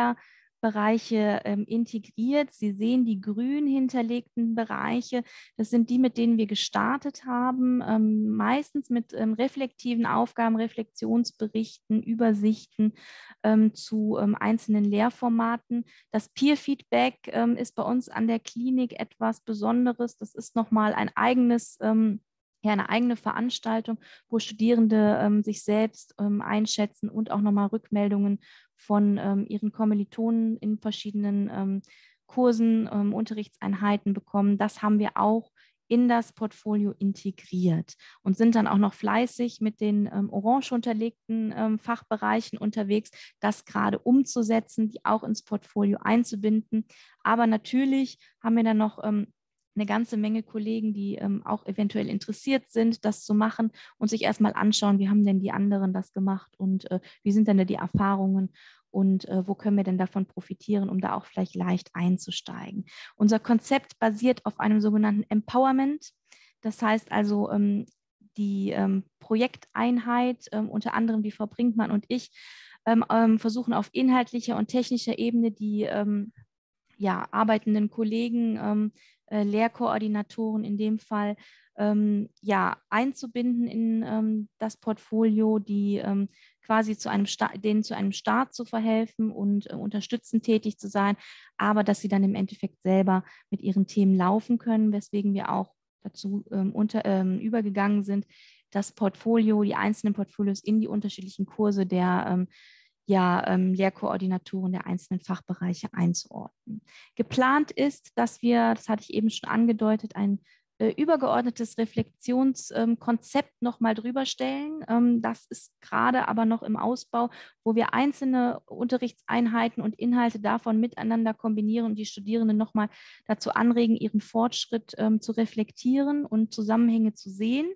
Lehrbereiche ähm, integriert. Sie sehen die grün hinterlegten Bereiche. Das sind die, mit denen wir gestartet haben, ähm, meistens mit ähm, reflektiven Aufgaben, Reflexionsberichten, Übersichten ähm, zu ähm, einzelnen Lehrformaten. Das Peer-Feedback ähm, ist bei uns an der Klinik etwas Besonderes. Das ist nochmal ein eigenes ähm, ja, eine eigene Veranstaltung, wo Studierende ähm, sich selbst ähm, einschätzen und auch nochmal Rückmeldungen von ähm, ihren Kommilitonen in verschiedenen ähm, Kursen, ähm, Unterrichtseinheiten bekommen. Das haben wir auch in das Portfolio integriert und sind dann auch noch fleißig mit den ähm, orange unterlegten ähm, Fachbereichen unterwegs, das gerade umzusetzen, die auch ins Portfolio einzubinden. Aber natürlich haben wir dann noch ähm, eine ganze Menge Kollegen, die ähm, auch eventuell interessiert sind, das zu machen und sich erstmal anschauen, wie haben denn die anderen das gemacht und äh, wie sind denn da die Erfahrungen und äh, wo können wir denn davon profitieren, um da auch vielleicht leicht einzusteigen. Unser Konzept basiert auf einem sogenannten Empowerment. Das heißt also, ähm, die ähm, Projekteinheit, ähm, unter anderem die Frau Brinkmann und ich, ähm, ähm, versuchen auf inhaltlicher und technischer Ebene die ähm, ja, arbeitenden Kollegen, ähm, äh, Lehrkoordinatoren in dem Fall, ähm, ja, einzubinden in ähm, das Portfolio, die ähm, quasi zu einem Sta- denen zu einem Start zu verhelfen und äh, unterstützend tätig zu sein, aber dass sie dann im Endeffekt selber mit ihren Themen laufen können, weswegen wir auch dazu ähm, unter, ähm, übergegangen sind, das Portfolio, die einzelnen Portfolios in die unterschiedlichen Kurse der ähm, ja, ähm, Lehrkoordinatoren der einzelnen Fachbereiche einzuordnen. Geplant ist, dass wir, das hatte ich eben schon angedeutet, ein äh, übergeordnetes Reflexionskonzept ähm, nochmal drüber stellen. Ähm, das ist gerade aber noch im Ausbau, wo wir einzelne Unterrichtseinheiten und Inhalte davon miteinander kombinieren und die Studierenden nochmal dazu anregen, ihren Fortschritt ähm, zu reflektieren und Zusammenhänge zu sehen.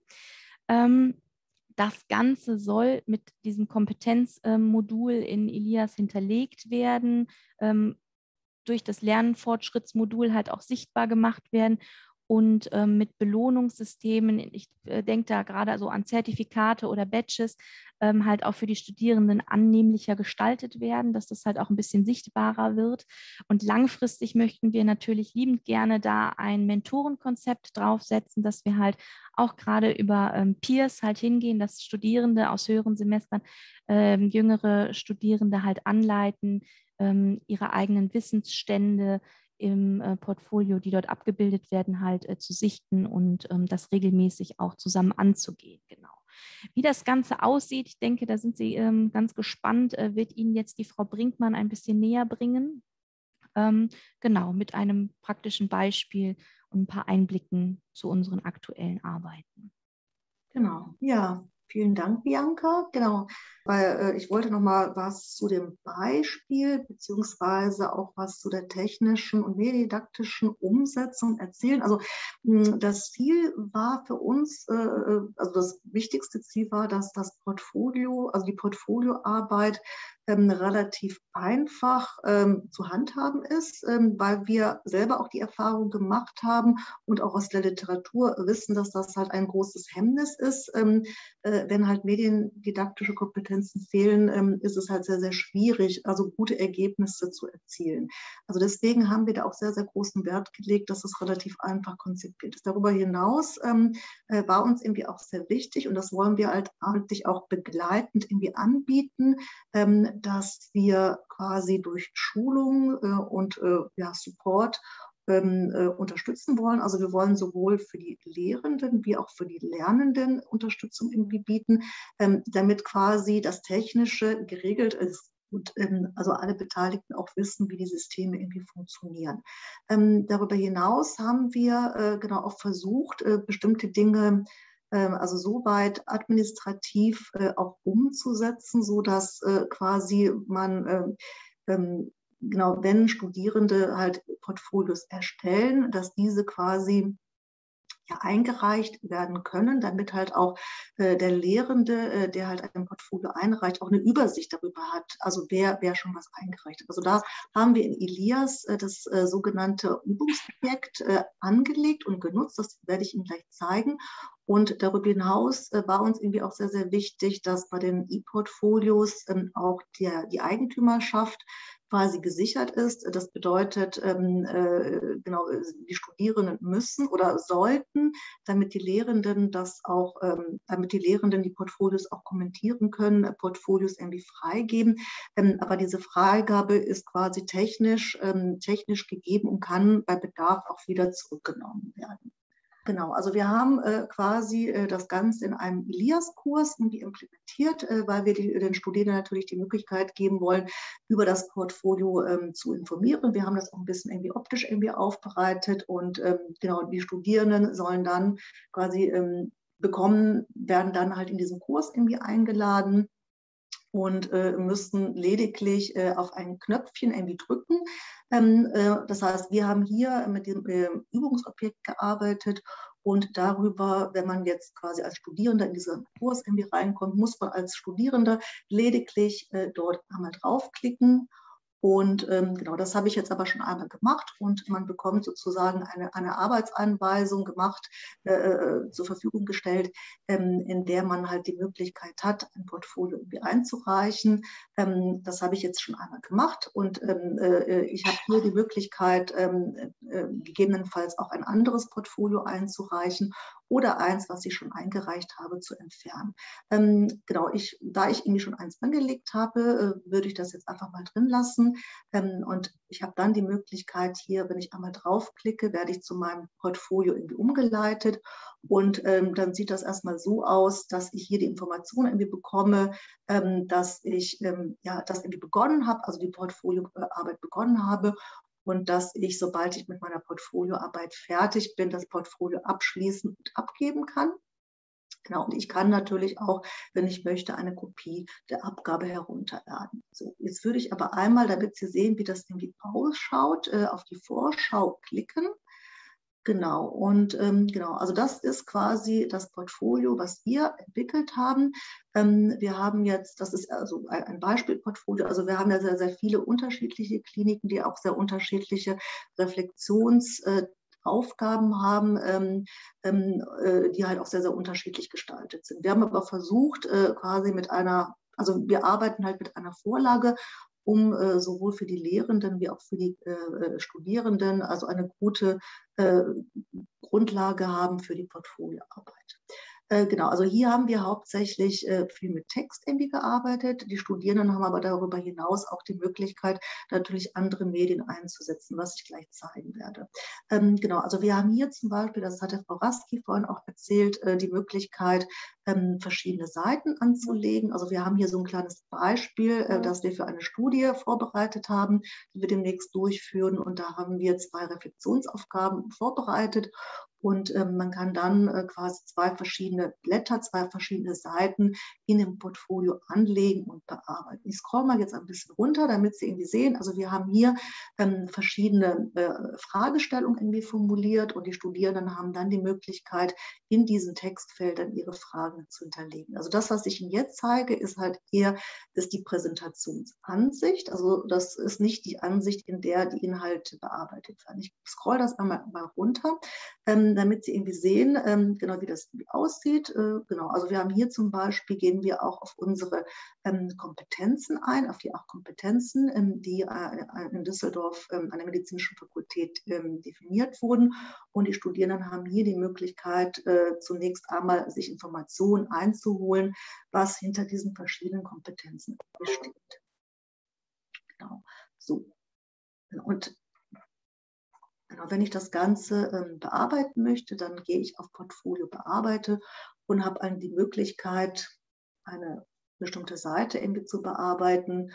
Ähm, Das Ganze soll mit diesem Kompetenzmodul in Elias hinterlegt werden, ähm, durch das Lernfortschrittsmodul halt auch sichtbar gemacht werden und ähm, mit Belohnungssystemen, ich äh, denke da gerade so an Zertifikate oder Badges, ähm, halt auch für die Studierenden annehmlicher gestaltet werden, dass das halt auch ein bisschen sichtbarer wird. Und langfristig möchten wir natürlich liebend gerne da ein Mentorenkonzept draufsetzen, dass wir halt auch gerade über ähm, Peers halt hingehen, dass Studierende aus höheren Semestern ähm, jüngere Studierende halt anleiten, ähm, ihre eigenen Wissensstände im äh, Portfolio, die dort abgebildet werden, halt äh, zu sichten und ähm, das regelmäßig auch zusammen anzugehen. Genau. Wie das Ganze aussieht, ich denke, da sind Sie ähm, ganz gespannt, äh, wird Ihnen jetzt die Frau Brinkmann ein bisschen näher bringen. Ähm, genau, mit einem praktischen Beispiel und ein paar Einblicken zu unseren aktuellen Arbeiten. Genau, ja, vielen Dank, Bianca. Genau, weil äh, ich wollte noch mal was zu dem Beispiel beziehungsweise auch was zu der technischen und mediendidaktischen Umsetzung erzählen. Also mh, das Ziel war für uns, äh, also das wichtigste Ziel war, dass das Portfolio, also die Portfolioarbeit ähm, relativ einfach ähm, zu handhaben ist, ähm, weil wir selber auch die Erfahrung gemacht haben und auch aus der Literatur wissen, dass das halt ein großes Hemmnis ist. Ähm, äh, wenn halt mediendidaktische Kompetenzen fehlen, ähm, ist es halt sehr, sehr schwierig, also gute Ergebnisse zu erzielen. Also deswegen haben wir da auch sehr, sehr großen Wert gelegt, dass es relativ einfach konzipiert ist. Darüber hinaus ähm, äh, war uns irgendwie auch sehr wichtig und das wollen wir halt eigentlich auch begleitend irgendwie anbieten, ähm, dass wir quasi durch Schulung äh, und äh, ja, Support ähm, äh, unterstützen wollen. Also wir wollen sowohl für die Lehrenden wie auch für die Lernenden Unterstützung irgendwie bieten, ähm, damit quasi das Technische geregelt ist. und ähm, also alle Beteiligten auch wissen, wie die Systeme irgendwie funktionieren. Ähm, darüber hinaus haben wir äh, genau auch versucht, äh, bestimmte Dinge äh, also soweit administrativ äh, auch umzusetzen, sodass äh, quasi man äh, ähm, genau, wenn Studierende halt Portfolios erstellen, dass diese quasi ja, eingereicht werden können, damit halt auch äh, der Lehrende, äh, der halt ein Portfolio einreicht, auch eine Übersicht darüber hat, also wer, wer schon was eingereicht hat. Also da haben wir in Elias äh, das äh, sogenannte Übungsobjekt äh, angelegt und genutzt, das werde ich Ihnen gleich zeigen. Und darüber hinaus äh, war uns irgendwie auch sehr, sehr wichtig, dass bei den E-Portfolios ähm, auch der, die Eigentümerschaft quasi gesichert ist. Das bedeutet, ähm, äh, genau, die Studierenden müssen oder sollten, damit die Lehrenden das auch, ähm, damit die Lehrenden die Portfolios auch kommentieren können, äh, Portfolios irgendwie freigeben. Ähm, aber diese Freigabe ist quasi technisch, ähm, technisch gegeben und kann bei Bedarf auch wieder zurückgenommen werden. Genau, also wir haben äh, quasi äh, das Ganze in einem Elias-Kurs irgendwie implementiert, äh, weil wir die, den Studierenden natürlich die Möglichkeit geben wollen, über das Portfolio ähm, zu informieren. Wir haben das auch ein bisschen irgendwie optisch irgendwie aufbereitet und ähm, genau, die Studierenden sollen dann quasi ähm, bekommen, werden dann halt in diesen Kurs irgendwie eingeladen und äh, müssten lediglich äh, auf ein Knöpfchen irgendwie drücken. Ähm, äh, das heißt, wir haben hier mit dem äh, Übungsobjekt gearbeitet und darüber, wenn man jetzt quasi als Studierender in diesen Kurs irgendwie reinkommt, muss man als Studierender lediglich äh, dort einmal draufklicken. Und ähm, genau, das habe ich jetzt aber schon einmal gemacht und man bekommt sozusagen eine, eine Arbeitsanweisung gemacht, äh, zur Verfügung gestellt, ähm, in der man halt die Möglichkeit hat, ein Portfolio irgendwie einzureichen. Ähm, das habe ich jetzt schon einmal gemacht und ähm, äh, ich habe hier die Möglichkeit, ähm, äh, gegebenenfalls auch ein anderes Portfolio einzureichen oder eins, was ich schon eingereicht habe, zu entfernen. Ähm, genau, ich, da ich irgendwie schon eins angelegt habe, äh, würde ich das jetzt einfach mal drin lassen. Ähm, und ich habe dann die Möglichkeit hier, wenn ich einmal draufklicke, werde ich zu meinem Portfolio irgendwie umgeleitet. Und ähm, dann sieht das erstmal so aus, dass ich hier die Information irgendwie bekomme, ähm, dass ich ähm, ja, das irgendwie begonnen habe, also die Portfolioarbeit begonnen habe. Und dass ich, sobald ich mit meiner Portfolioarbeit fertig bin, das Portfolio abschließen und abgeben kann. Genau, und ich kann natürlich auch, wenn ich möchte, eine Kopie der Abgabe herunterladen. So, jetzt würde ich aber einmal, damit Sie sehen, wie das irgendwie ausschaut, äh, auf die Vorschau klicken. Genau, und ähm, genau, also das ist quasi das Portfolio, was wir entwickelt haben. Ähm, wir haben jetzt, das ist also ein Beispielportfolio, also wir haben ja sehr, sehr viele unterschiedliche Kliniken, die auch sehr unterschiedliche Reflexionsaufgaben haben, ähm, ähm, äh, die halt auch sehr, sehr unterschiedlich gestaltet sind. Wir haben aber versucht, äh, quasi mit einer, also wir arbeiten halt mit einer Vorlage, um äh, sowohl für die Lehrenden wie auch für die äh, Studierenden also eine gute äh, Grundlage haben für die Portfolioarbeit. Äh, genau, also hier haben wir hauptsächlich äh, viel mit Text irgendwie gearbeitet. Die Studierenden haben aber darüber hinaus auch die Möglichkeit, natürlich andere Medien einzusetzen, was ich gleich zeigen werde. Ähm, genau, also wir haben hier zum Beispiel, das hatte Frau Raski vorhin auch erzählt, äh, die Möglichkeit, ähm, verschiedene Seiten anzulegen. Also wir haben hier so ein kleines Beispiel, äh, das wir für eine Studie vorbereitet haben, die wir demnächst durchführen. Und da haben wir zwei Reflexionsaufgaben vorbereitet. Und ähm, man kann dann äh, quasi zwei verschiedene Blätter, zwei verschiedene Seiten in dem Portfolio anlegen und bearbeiten. Ich scroll mal jetzt ein bisschen runter, damit Sie irgendwie sehen. Also wir haben hier ähm, verschiedene äh, Fragestellungen irgendwie formuliert und die Studierenden haben dann die Möglichkeit, in diesen Textfeldern ihre Fragen zu hinterlegen. Also das, was ich Ihnen jetzt zeige, ist halt eher ist die Präsentationsansicht. Also das ist nicht die Ansicht, in der die Inhalte bearbeitet werden. Ich scroll das einmal mal runter. Ähm, damit Sie irgendwie sehen, ähm, genau wie das aussieht. Äh, genau, also wir haben hier zum Beispiel, gehen wir auch auf unsere ähm, Kompetenzen ein, auf die acht Kompetenzen, ähm, die äh, in Düsseldorf ähm, an der medizinischen Fakultät ähm, definiert wurden. Und die Studierenden haben hier die Möglichkeit, äh, zunächst einmal sich Informationen einzuholen, was hinter diesen verschiedenen Kompetenzen steht. Genau, so. Und Genau, wenn ich das Ganze ähm, bearbeiten möchte, dann gehe ich auf Portfolio bearbeite und habe dann die Möglichkeit, eine bestimmte Seite irgendwie zu bearbeiten.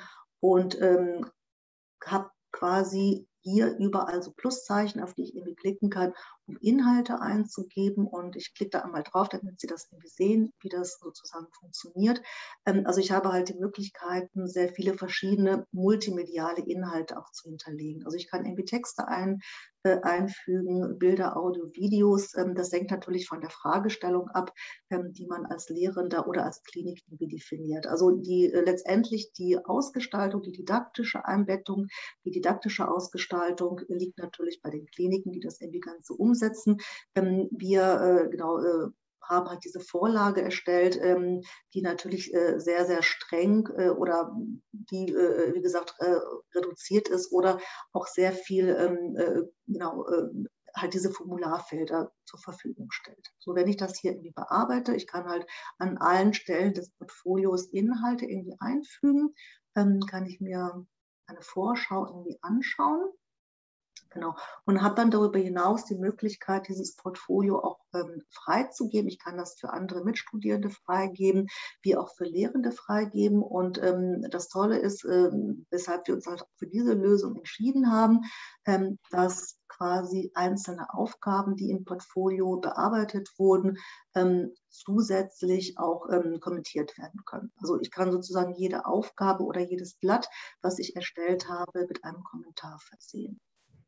und ähm, habe quasi hier überall so Pluszeichen, auf die ich irgendwie klicken kann, um Inhalte einzugeben. Und ich klicke da einmal drauf, damit Sie das irgendwie sehen, wie das sozusagen funktioniert. Ähm, also ich habe halt die Möglichkeiten, sehr viele verschiedene multimediale Inhalte auch zu hinterlegen. Also ich kann irgendwie Texte ein, äh, einfügen, Bilder, Audio, Videos. Ähm, das hängt natürlich von der Fragestellung ab, ähm, die man als Lehrender oder als Klinik irgendwie definiert. Also die äh, letztendlich die Ausgestaltung, die didaktische Einbettung, die didaktische Ausgestaltung liegt natürlich bei den Kliniken, die das irgendwie Ganze umsetzen. Ähm, wir äh, genau äh, haben halt diese Vorlage erstellt, ähm, die natürlich äh, sehr, sehr streng äh, oder die, äh, wie gesagt, äh, reduziert ist oder auch sehr viel ähm, äh, genau äh, halt diese Formularfelder zur Verfügung stellt. So, wenn ich das hier irgendwie bearbeite, ich kann halt an allen Stellen des Portfolios Inhalte irgendwie einfügen, ähm, kann ich mir eine Vorschau irgendwie anschauen. Genau. Und habe dann darüber hinaus die Möglichkeit, dieses Portfolio auch ähm, freizugeben. Ich kann das für andere Mitstudierende freigeben, wie auch für Lehrende freigeben. Und ähm, das Tolle ist, ähm, weshalb wir uns halt für diese Lösung entschieden haben, ähm, dass quasi einzelne Aufgaben, die im Portfolio bearbeitet wurden, ähm, zusätzlich auch ähm, kommentiert werden können. Also ich kann sozusagen jede Aufgabe oder jedes Blatt, was ich erstellt habe, mit einem Kommentar versehen.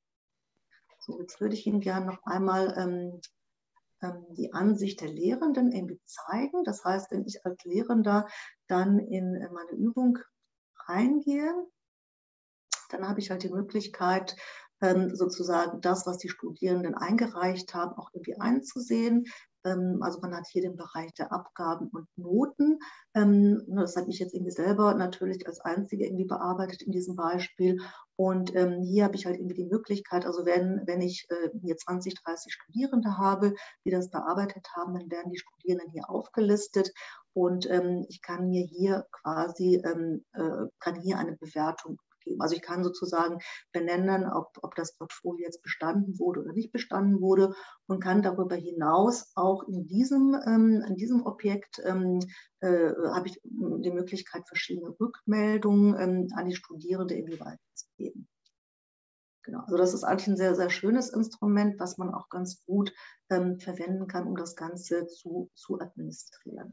So, jetzt würde ich Ihnen gerne noch einmal ähm, ähm, die Ansicht der Lehrenden irgendwie zeigen. Das heißt, wenn ich als Lehrender dann in meine Übung reingehe, dann habe ich halt die Möglichkeit, ähm, sozusagen das, was die Studierenden eingereicht haben, auch irgendwie einzusehen. Ähm, also man hat hier den Bereich der Abgaben und Noten. Ähm, das habe ich jetzt irgendwie selber natürlich als Einzige irgendwie bearbeitet in diesem Beispiel. Und ähm, hier habe ich halt irgendwie die Möglichkeit, also wenn, wenn ich äh, hier zwanzig, dreißig Studierende habe, die das bearbeitet haben, dann werden die Studierenden hier aufgelistet. Und ähm, ich kann mir hier quasi, ähm, äh, kann hier eine Bewertung geben. Also ich kann sozusagen benennen, ob, ob das Portfolio jetzt bestanden wurde oder nicht bestanden wurde und kann darüber hinaus auch in diesem, ähm, in diesem Objekt ähm, äh, habe ich die Möglichkeit, verschiedene Rückmeldungen ähm, an die Studierende irgendwie weiterzugeben. Genau. Also das ist eigentlich ein sehr, sehr schönes Instrument, was man auch ganz gut ähm, verwenden kann, um das Ganze zu, zu administrieren.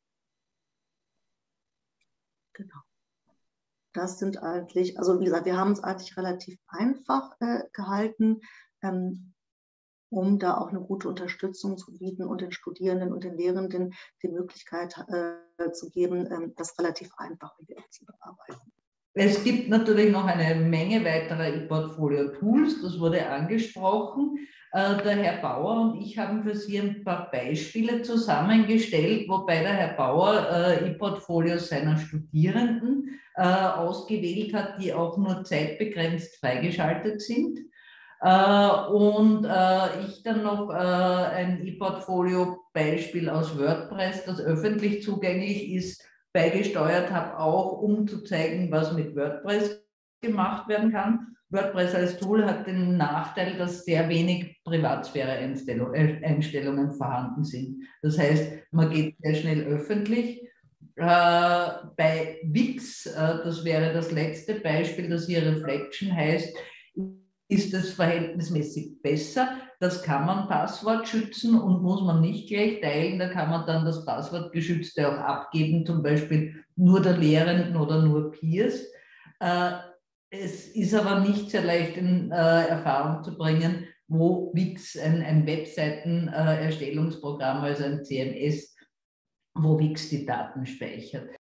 Genau. Das sind eigentlich, also wie gesagt, wir haben es eigentlich relativ einfach äh, gehalten, ähm, um da auch eine gute Unterstützung zu bieten und den Studierenden und den Lehrenden die Möglichkeit äh, zu geben, ähm, das relativ einfach zu bearbeiten. Es gibt natürlich noch eine Menge weiterer ePortfolio-Tools, das wurde angesprochen. Der Herr Bauer und ich haben für Sie ein paar Beispiele zusammengestellt, wobei der Herr Bauer ePortfolios seiner Studierenden ausgewählt hat, die auch nur zeitbegrenzt freigeschaltet sind. Und ich dann noch ein ePortfolio-Beispiel aus WordPress, das öffentlich zugänglich ist, beigesteuert habe, auch um zu zeigen, was mit WordPress gemacht werden kann. WordPress als Tool hat den Nachteil, dass sehr wenig Privatsphäre-Einstellungen vorhanden sind. Das heißt, man geht sehr schnell öffentlich. Äh, bei Wix, äh, das wäre das letzte Beispiel, das hier Reflection heißt, ist es verhältnismäßig besser. Das kann man Passwort schützen und muss man nicht gleich teilen. Da kann man dann das Passwortgeschützte auch abgeben, zum Beispiel nur der Lehrenden oder nur Peers. Äh, es ist aber nicht sehr leicht in äh, Erfahrung zu bringen, wo Wix, ein, ein Webseiten-Erstellungsprogramm, also ein C M S, wo Wix die Daten speichert.